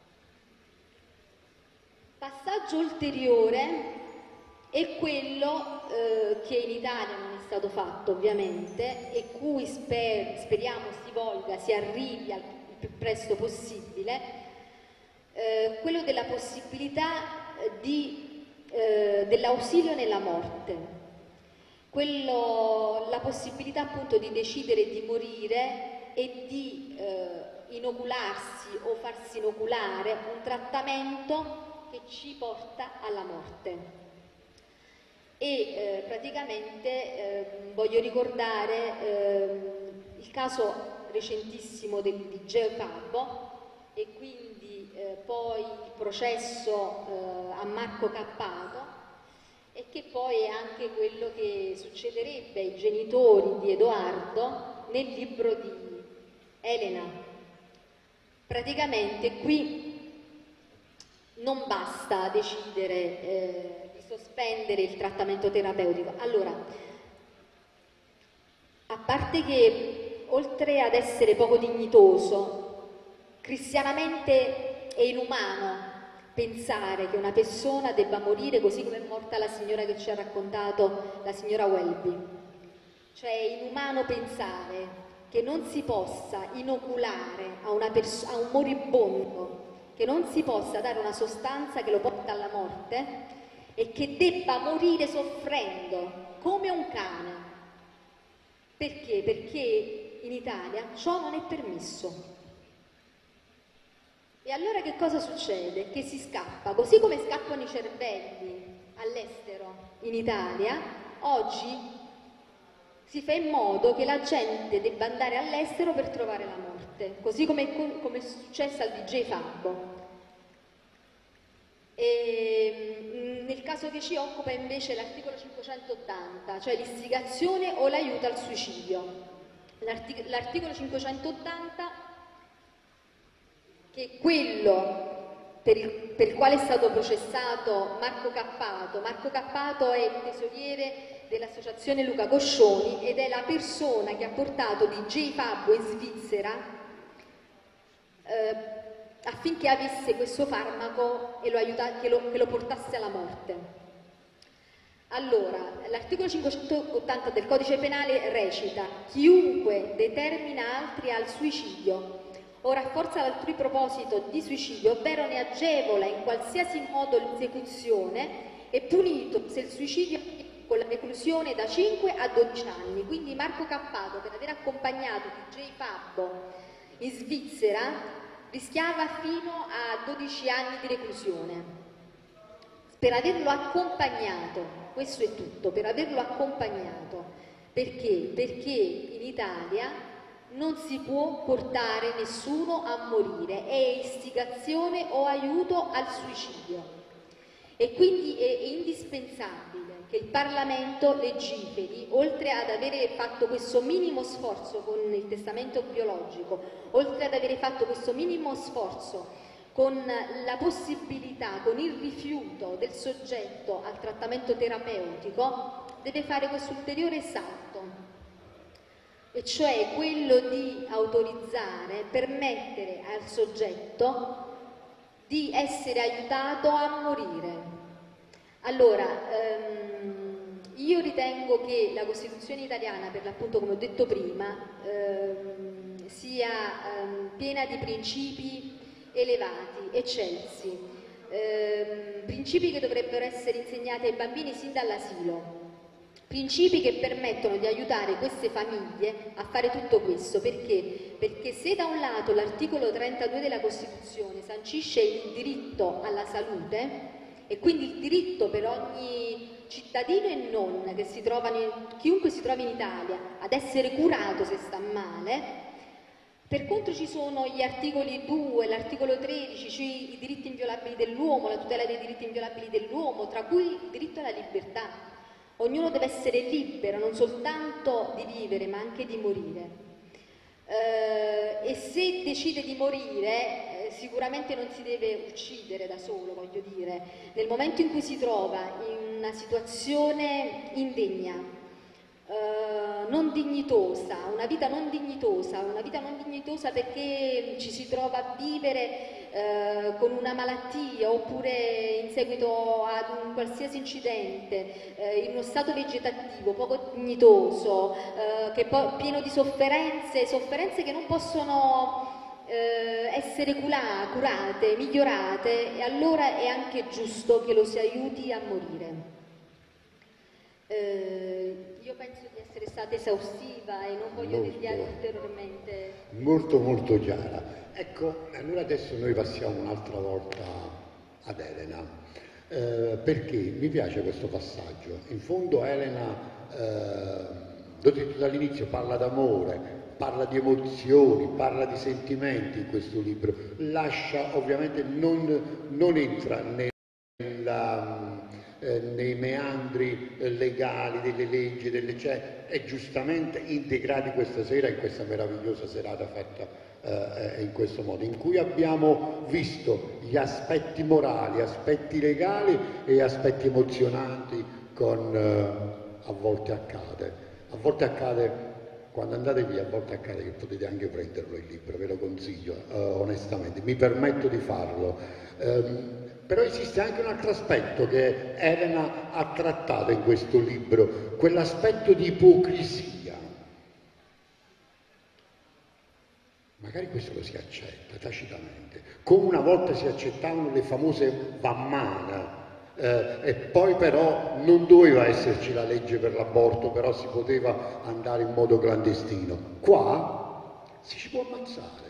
Passaggio ulteriore è quello che in Italia non è stato fatto ovviamente e cui speriamo si arrivi il più presto possibile, quello della possibilità dell'ausilio nella morte. La possibilità appunto di decidere di morire e di inocularsi o farsi inoculare un trattamento che ci porta alla morte. E praticamente voglio ricordare il caso recentissimo di Geo Fabbo e quindi poi il processo a Marco Cappato, e che poi è anche quello che succederebbe ai genitori di Edoardo nel libro di Elena. Praticamente qui non basta decidere di sospendere il trattamento terapeutico. Allora, a parte che oltre ad essere poco dignitoso, cristianamente è inumano pensare che una persona debba morire così come è morta la signora che ci ha raccontato, la signora Welby. Cioè è inumano pensare che non si possa inoculare a un moribondo, che non si possa dare una sostanza che lo porta alla morte e che debba morire soffrendo come un cane. Perché? Perché in Italia ciò non è permesso. E allora che cosa succede? Che si scappa, così come scappano i cervelli all'estero in Italia, oggi si fa in modo che la gente debba andare all'estero per trovare la morte, così come è successo al DJ Fabbo. E nel caso che ci occupa invece l'articolo 580, cioè l'istigazione o l'aiuto al suicidio. L'articolo 580, che è quello per il quale è stato processato Marco Cappato. Marco Cappato è il tesoriere dell'associazione Luca Coscioni ed è la persona che ha portato DJ Fabbo in Svizzera affinché avesse questo farmaco e che lo portasse alla morte. Allora, l'articolo 580 del Codice Penale recita: chiunque determina altri al suicidio o rafforza l'altrui proposito di suicidio, ovvero ne agevola in qualsiasi modo l'esecuzione, è punito se il suicidio con la reclusione da 5 a 12 anni. Quindi Marco Cappato, per aver accompagnato DJ Fabbo in Svizzera, rischiava fino a 12 anni di reclusione. Per averlo accompagnato, questo è tutto, per averlo accompagnato. Perché? Perché in Italia non si può portare nessuno a morire, è istigazione o aiuto al suicidio. E quindi è indispensabile che il Parlamento legiferi, oltre ad avere fatto questo minimo sforzo con il testamento biologico, oltre ad avere fatto questo minimo sforzo con la possibilità, con il rifiuto del soggetto al trattamento terapeutico, deve fare questo ulteriore salto, e cioè quello di autorizzare, permettere al soggetto di essere aiutato a morire. Allora, io ritengo che la Costituzione italiana, per l'appunto, come ho detto prima, sia piena di principi elevati, eccelsi, principi che dovrebbero essere insegnati ai bambini sin dall'asilo. Principi che permettono di aiutare queste famiglie a fare tutto questo. Perché? Perché se da un lato l'articolo 32 della Costituzione sancisce il diritto alla salute, e quindi il diritto per ogni cittadino e non che si trovano, chiunque si trovi in Italia, ad essere curato se sta male, per contro ci sono gli articoli 2, l'articolo 13, cioè i diritti inviolabili dell'uomo, la tutela dei diritti inviolabili dell'uomo, tra cui il diritto alla libertà. Ognuno deve essere libero non soltanto di vivere ma anche di morire. E se decide di morire sicuramente non si deve uccidere da solo, voglio dire. Nel momento in cui si trova in una situazione indegna, non dignitosa, una vita non dignitosa perché ci si trova a vivere con una malattia oppure in seguito ad un qualsiasi incidente, in uno stato vegetativo poco dignitoso, pieno di sofferenze che non possono essere curate, migliorate, e allora è anche giusto che lo si aiuti a morire. Io penso di essere stata esaustiva e non voglio deviare ulteriormente. Molto chiara. Ecco, allora adesso noi passiamo un'altra volta ad Elena, perché mi piace questo passaggio. In fondo Elena, l'ho detto dall'inizio, parla d'amore, parla di emozioni, parla di sentimenti in questo libro. Lascia, ovviamente non entra nei meandri legali delle leggi, è giustamente integrati questa sera in questa meravigliosa serata fatta in questo modo, in cui abbiamo visto gli aspetti morali, aspetti legali e aspetti emozionanti con A volte accade, quando andate via, a volte accade che potete anche prenderlo il libro, ve lo consiglio onestamente, mi permetto di farlo. Però esiste anche un altro aspetto che Elena ha trattato in questo libro, quell'aspetto di ipocrisia. Magari questo lo si accetta tacitamente, come una volta si accettavano le famose Vammana, e poi però non doveva esserci la legge per l'aborto, però si poteva andare in modo clandestino. Qua si ci può ammazzare.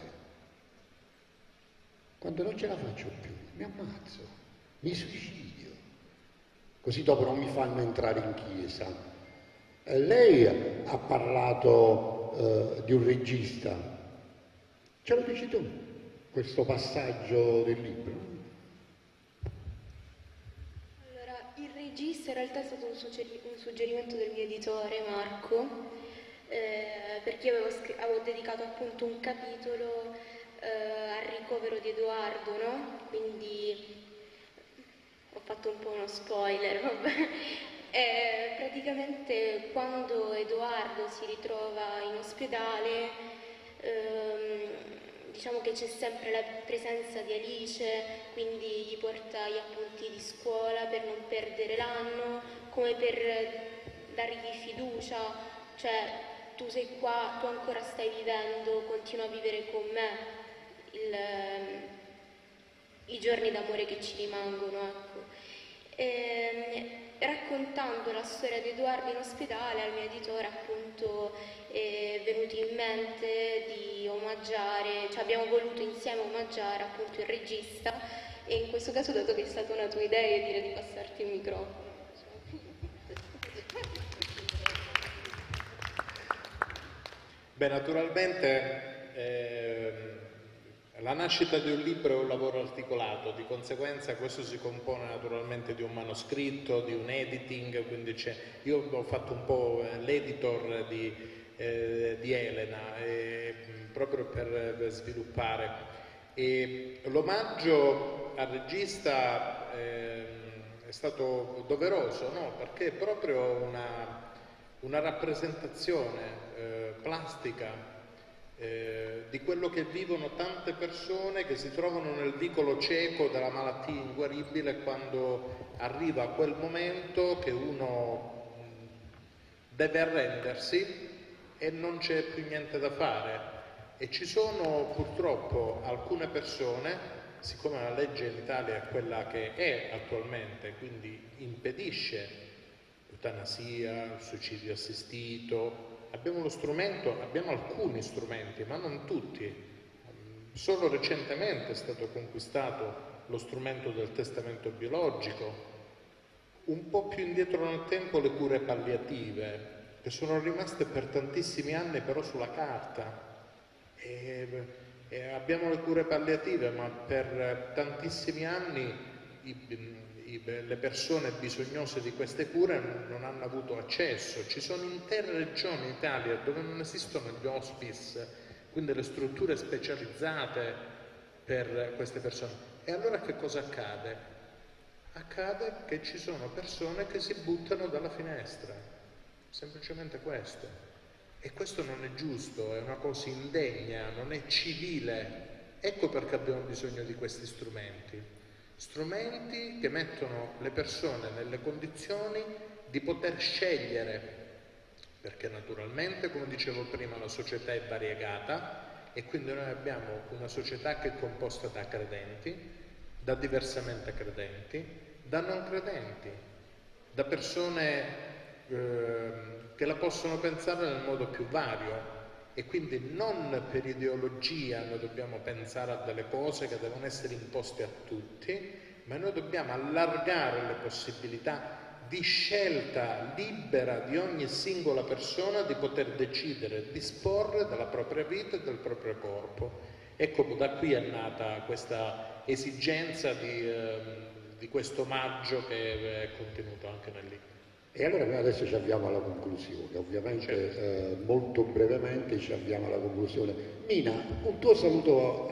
Quando non ce la faccio più, mi ammazzo, mi suicidio, così dopo non mi fanno entrare in chiesa. Lei ha parlato di un regista, ce lo dici tu, questo passaggio del libro? Allora, il regista in realtà è stato un suggerimento del mio editore Marco, perché io avevo dedicato appunto un capitolo al ricovero di Edoardo, no? Quindi ho fatto un po' uno spoiler, vabbè. Praticamente quando Edoardo si ritrova in ospedale, diciamo che c'è sempre la presenza di Alice, quindi gli porta gli appunti di scuola per non perdere l'anno, come per dargli fiducia, cioè tu sei qua, tu ancora stai vivendo, continua a vivere con me i giorni d'amore che ci rimangono, ecco. raccontando la storia di Edoardo in ospedale, al mio editore appunto è venuto in mente di omaggiare, cioè abbiamo voluto insieme omaggiare appunto il regista, e in questo caso, dato che è stata una tua idea, direi di passarti il microfono. Beh, naturalmente la nascita di un libro è un lavoro articolato, di conseguenza questo si compone naturalmente di un manoscritto, di un editing, quindi io ho fatto un po' l'editor di Elena proprio per sviluppare. E l'omaggio al regista è stato doveroso, no? Perché è proprio una rappresentazione plastica di quello che vivono tante persone che si trovano nel vicolo cieco della malattia inguaribile, quando arriva quel momento che uno deve arrendersi e non c'è più niente da fare. E ci sono purtroppo alcune persone, siccome la legge in Italia è quella che è attualmente, quindi impedisce l'eutanasia, il suicidio assistito, abbiamo alcuni strumenti, ma non tutti. Solo recentemente è stato conquistato lo strumento del testamento biologico, un po' più indietro nel tempo le cure palliative, che sono rimaste per tantissimi anni però sulla carta. E abbiamo le cure palliative, ma per tantissimi anni le persone bisognose di queste cure non hanno avuto accesso. Ci sono intere regioni in Italia dove non esistono gli hospice, quindi le strutture specializzate per queste persone. E allora che cosa accade? Accade che ci sono persone che si buttano dalla finestra, semplicemente questo. E questo non è giusto, è una cosa indegna, non è civile. Ecco perché abbiamo bisogno di questi strumenti. Strumenti che mettono le persone nelle condizioni di poter scegliere, perché naturalmente, come dicevo prima, la società è variegata e quindi noi abbiamo una società che è composta da credenti, da diversamente credenti, da non credenti, da persone che la possono pensare nel modo più vario. E quindi non per ideologia noi dobbiamo pensare a delle cose che devono essere imposte a tutti, ma noi dobbiamo allargare le possibilità di scelta libera di ogni singola persona di poter decidere, disporre della propria vita e del proprio corpo. Ecco, da qui è nata questa esigenza di questo omaggio che è contenuto anche nel libro. E allora noi adesso ci avviamo alla conclusione, ovviamente molto brevemente ci avviamo alla conclusione. Mina, un tuo saluto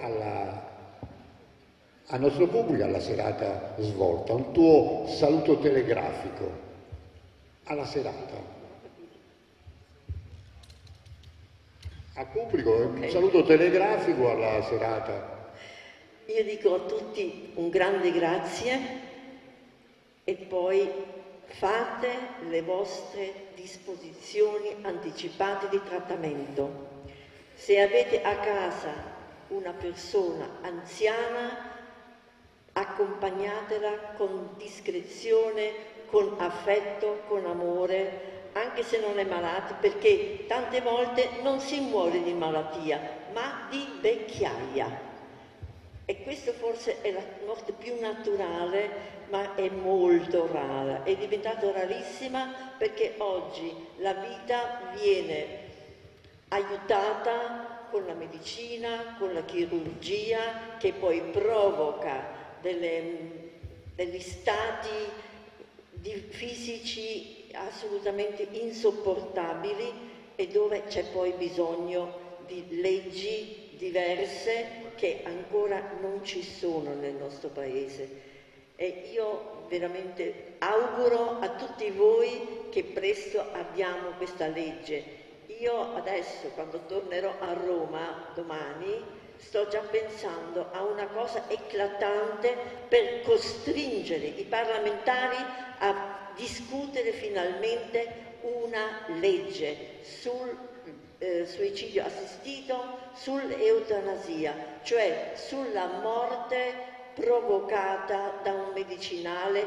al nostro pubblico, alla serata svolta, un tuo saluto telegrafico alla serata. Al pubblico, un saluto telegrafico alla serata. Io dico a tutti un grande grazie e poi fate le vostre disposizioni anticipate di trattamento. Se avete a casa una persona anziana, accompagnatela con discrezione, con affetto, con amore, anche se non è malata, perché tante volte non si muore di malattia, ma di vecchiaia. E questa forse è la morte più naturale, ma è molto rara, è diventata rarissima perché oggi la vita viene aiutata con la medicina, con la chirurgia, che poi provoca degli stati fisici assolutamente insopportabili e dove c'è poi bisogno di leggi diverse che ancora non ci sono nel nostro paese. E io veramente auguro a tutti voi che presto abbiamo questa legge. Io adesso, quando tornerò a Roma domani, sto già pensando a una cosa eclatante per costringere i parlamentari a discutere finalmente una legge sul suicidio assistito, sull'eutanasia, cioè sulla morte provocata da un medicinale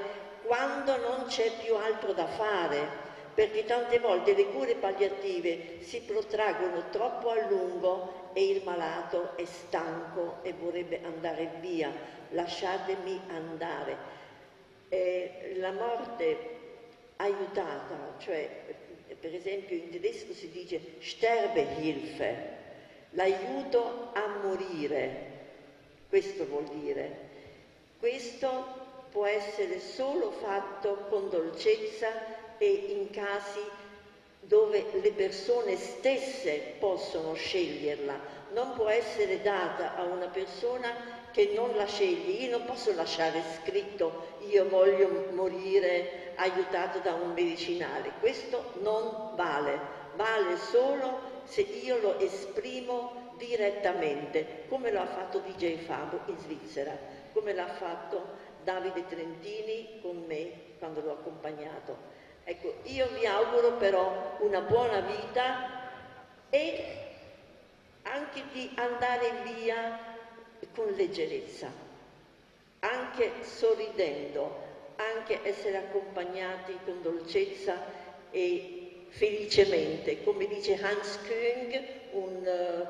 quando non c'è più altro da fare, perché tante volte le cure palliative si protraggono troppo a lungo e il malato è stanco e vorrebbe andare via. Lasciatemi andare. La morte aiutata, cioè per esempio in tedesco si dice Sterbehilfe, l'aiuto a morire, questo vuol dire. Questo può essere solo fatto con dolcezza e in casi dove le persone stesse possono sceglierla. Non può essere data a una persona che non la sceglie. Io non posso lasciare scritto io voglio morire aiutato da un medicinale. Questo non vale. Vale solo se io lo esprimo direttamente, come lo ha fatto DJ Fabo in Svizzera, come l'ha fatto Davide Trentini con me quando l'ho accompagnato. Ecco, io vi auguro però una buona vita e anche di andare via con leggerezza, anche sorridendo, anche essere accompagnati con dolcezza e felicemente, come dice Hans Küng, un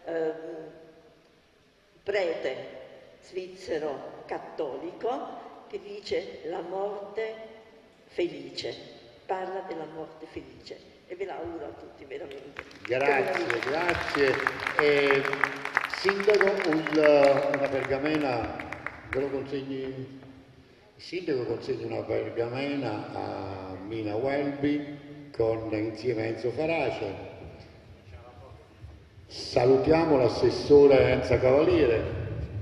prete svizzero cattolico, che dice la morte felice, parla della morte felice, e ve la auguro a tutti veramente. Grazie, grazie. Sindaco, una pergamena, ve lo consegni? Il sindaco consegna una pergamena a Mina Welby insieme a Enzo Farace. Salutiamo l'assessore Enza Cavaliere.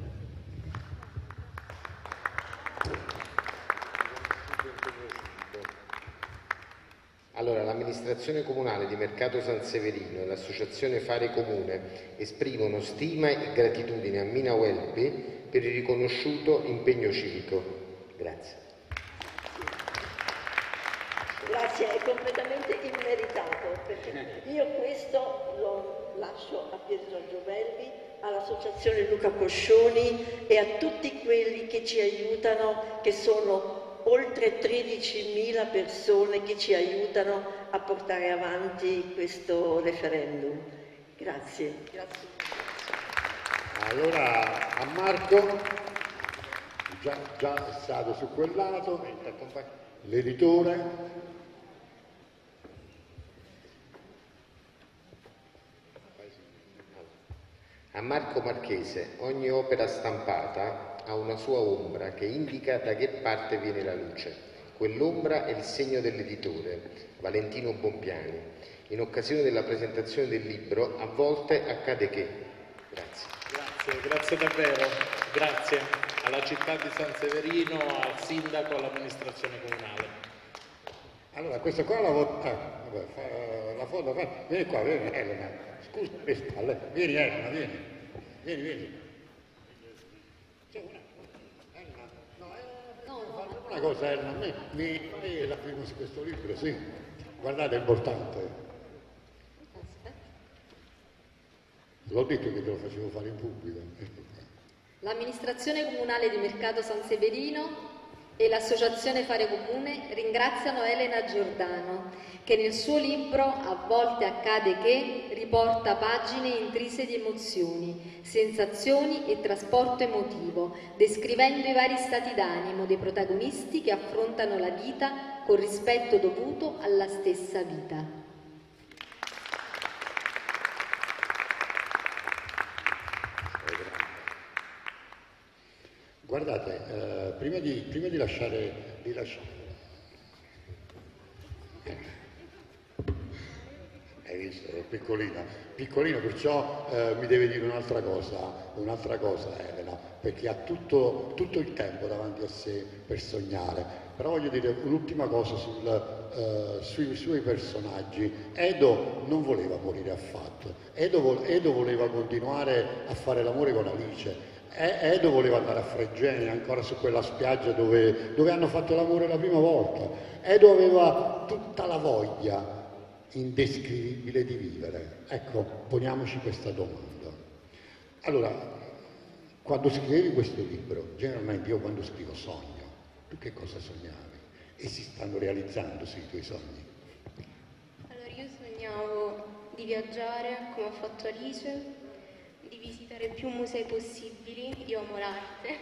Allora, l'amministrazione comunale di Mercato San Severino e l'associazione Fare Comune esprimono stima e gratitudine a Mina Welby per il riconosciuto impegno civico. Grazie. Grazie, è completamente immeritato, perché io questo lo lascio a Pietro Giorgio Belli, all'associazione Luca Coscioni e a tutti quelli che ci aiutano, che sono oltre 13.000 persone che ci aiutano a portare avanti questo referendum. Grazie. Grazie. Allora a Marco, già è stato su quel lato, l'editore. A Marco Marchese ogni opera stampata ha una sua ombra che indica da che parte viene la luce. Quell'ombra è il segno dell'editore, Valentino Bompiani. In occasione della presentazione del libro, a volte accade che... Grazie. Grazie davvero. Grazie alla città di San Severino, al sindaco, all'amministrazione comunale. Allora, questa qua la foto, vieni qua, vieni Elena, scusa le spalle, vieni Elena, vieni. Una cosa, Elena, a me mi fai la prima su questo libro, sì. Guardate, è importante. L'ho detto che te lo facevo fare in pubblico. L'amministrazione comunale di Mercato San Severino e l'associazione Fare Comune ringraziano Elena Giordano, che nel suo libro A volte accade che riporta pagine intrise di emozioni, sensazioni e trasporto emotivo, descrivendo i vari stati d'animo dei protagonisti che affrontano la vita con rispetto dovuto alla stessa vita. Guardate, prima di lasciare... Hai visto, è piccolino, perciò mi deve dire un'altra cosa Elena, perché ha tutto il tempo davanti a sé per sognare. Però voglio dire un'ultima cosa sui suoi personaggi. Edo non voleva morire affatto, Edo voleva continuare a fare l'amore con Alice. Edo voleva andare a Fregene, ancora su quella spiaggia dove hanno fatto l'amore la prima volta. Edo aveva tutta la voglia indescrivibile di vivere. Ecco, poniamoci questa domanda. Allora, quando scrivevi questo libro, generalmente io quando scrivo sogno, tu che cosa sognavi? e si stanno realizzando sui tuoi sogni? Allora, io sognavo di viaggiare come ha fatto Alice, di visitare più musei possibili, io amo l'arte,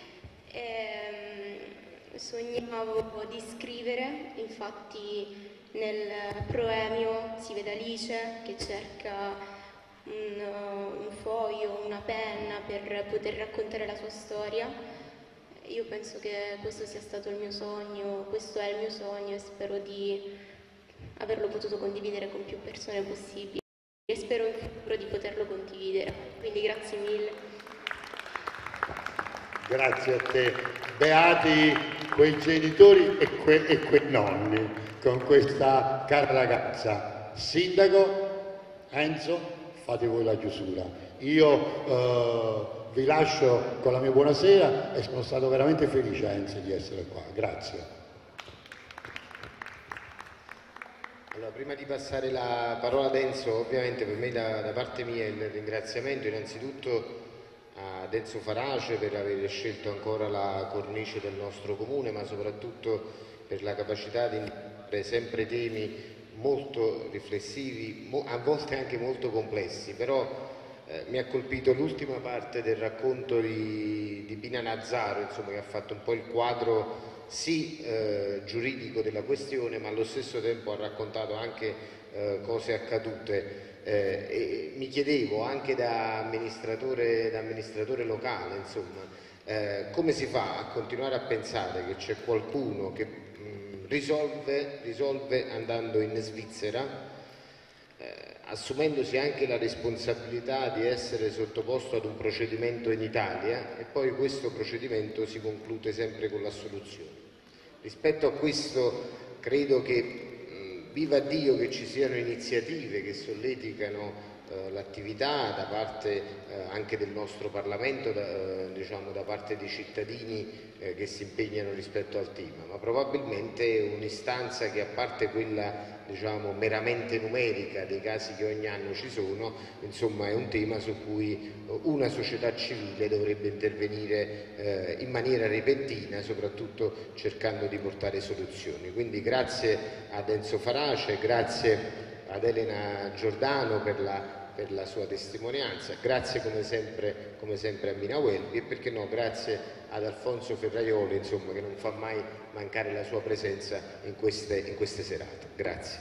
sognavo di scrivere, infatti nel proemio si vede Alice che cerca un foglio, una penna per poter raccontare la sua storia. Io penso che questo sia stato il mio sogno, questo è il mio sogno e spero di averlo potuto condividere con più persone possibili e spero in futuro di poterlo condividere. Quindi grazie mille. Grazie a te. Beati quei genitori e quei nonni con questa cara ragazza. Sindaco Enzo, fate voi la chiusura. Io vi lascio con la mia buonasera e sono stato veramente felice, Enzo, di essere qua. Grazie. Allora, prima di passare la parola ad Enzo, ovviamente per me da parte mia il ringraziamento innanzitutto ad Enzo Farace per aver scelto ancora la cornice del nostro comune, ma soprattutto per la capacità di indicare sempre temi molto riflessivi, a volte anche molto complessi, però mi ha colpito l'ultima parte del racconto di Pina Nazzaro, insomma, che ha fatto un po' il quadro sì giuridico della questione, ma allo stesso tempo ha raccontato anche cose accadute. E mi chiedevo anche da amministratore locale, insomma, come si fa a continuare a pensare che c'è qualcuno che risolve andando in Svizzera, assumendosi anche la responsabilità di essere sottoposto ad un procedimento in Italia e poi questo procedimento si conclude sempre con l'assoluzione. Rispetto a questo credo che viva Dio che ci siano iniziative che solleticano l'attività da parte anche del nostro Parlamento, diciamo da parte dei cittadini che si impegnano rispetto al tema, ma probabilmente un'istanza che, a parte quella diciamo meramente numerica dei casi che ogni anno ci sono, insomma è un tema su cui una società civile dovrebbe intervenire in maniera repentina, soprattutto cercando di portare soluzioni. Quindi grazie ad Enzo Farace, grazie ad Elena Giordano per la sua testimonianza, grazie come sempre a Mina Welby e perché no grazie ad Alfonso Ferraioli, insomma, che non fa mai mancare la sua presenza in queste serate. Grazie.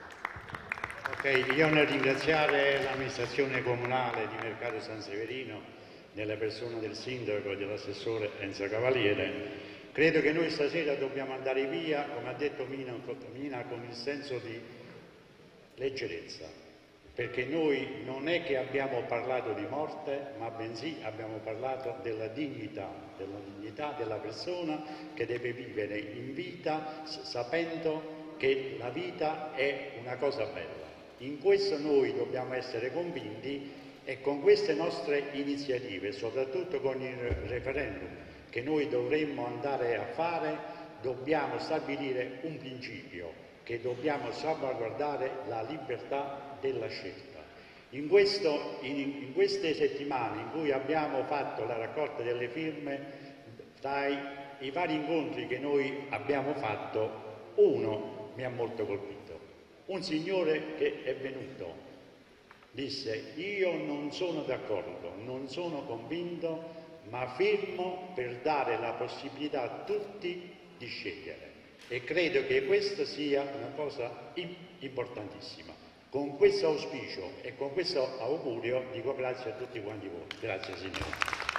Ok, io nel ringraziare l'amministrazione comunale di Mercato San Severino nella persona del sindaco e dell'assessore Enzo Cavaliere, credo che noi stasera dobbiamo andare via, come ha detto Mina, con il senso di leggerezza, perché noi non è che abbiamo parlato di morte, ma bensì abbiamo parlato della dignità della persona che deve vivere in vita sapendo che la vita è una cosa bella. In questo noi dobbiamo essere convinti e con queste nostre iniziative, soprattutto con il referendum che noi dovremmo andare a fare, dobbiamo stabilire un principio, che dobbiamo salvaguardare la libertà della scelta. In queste settimane in cui abbiamo fatto la raccolta delle firme, dai i vari incontri che noi abbiamo fatto, uno mi ha molto colpito. Un signore che è venuto disse: io non sono d'accordo, non sono convinto, ma firmo per dare la possibilità a tutti di scegliere. E credo che questa sia una cosa importantissima. Con questo auspicio e con questo augurio dico grazie a tutti quanti voi. Grazie signore.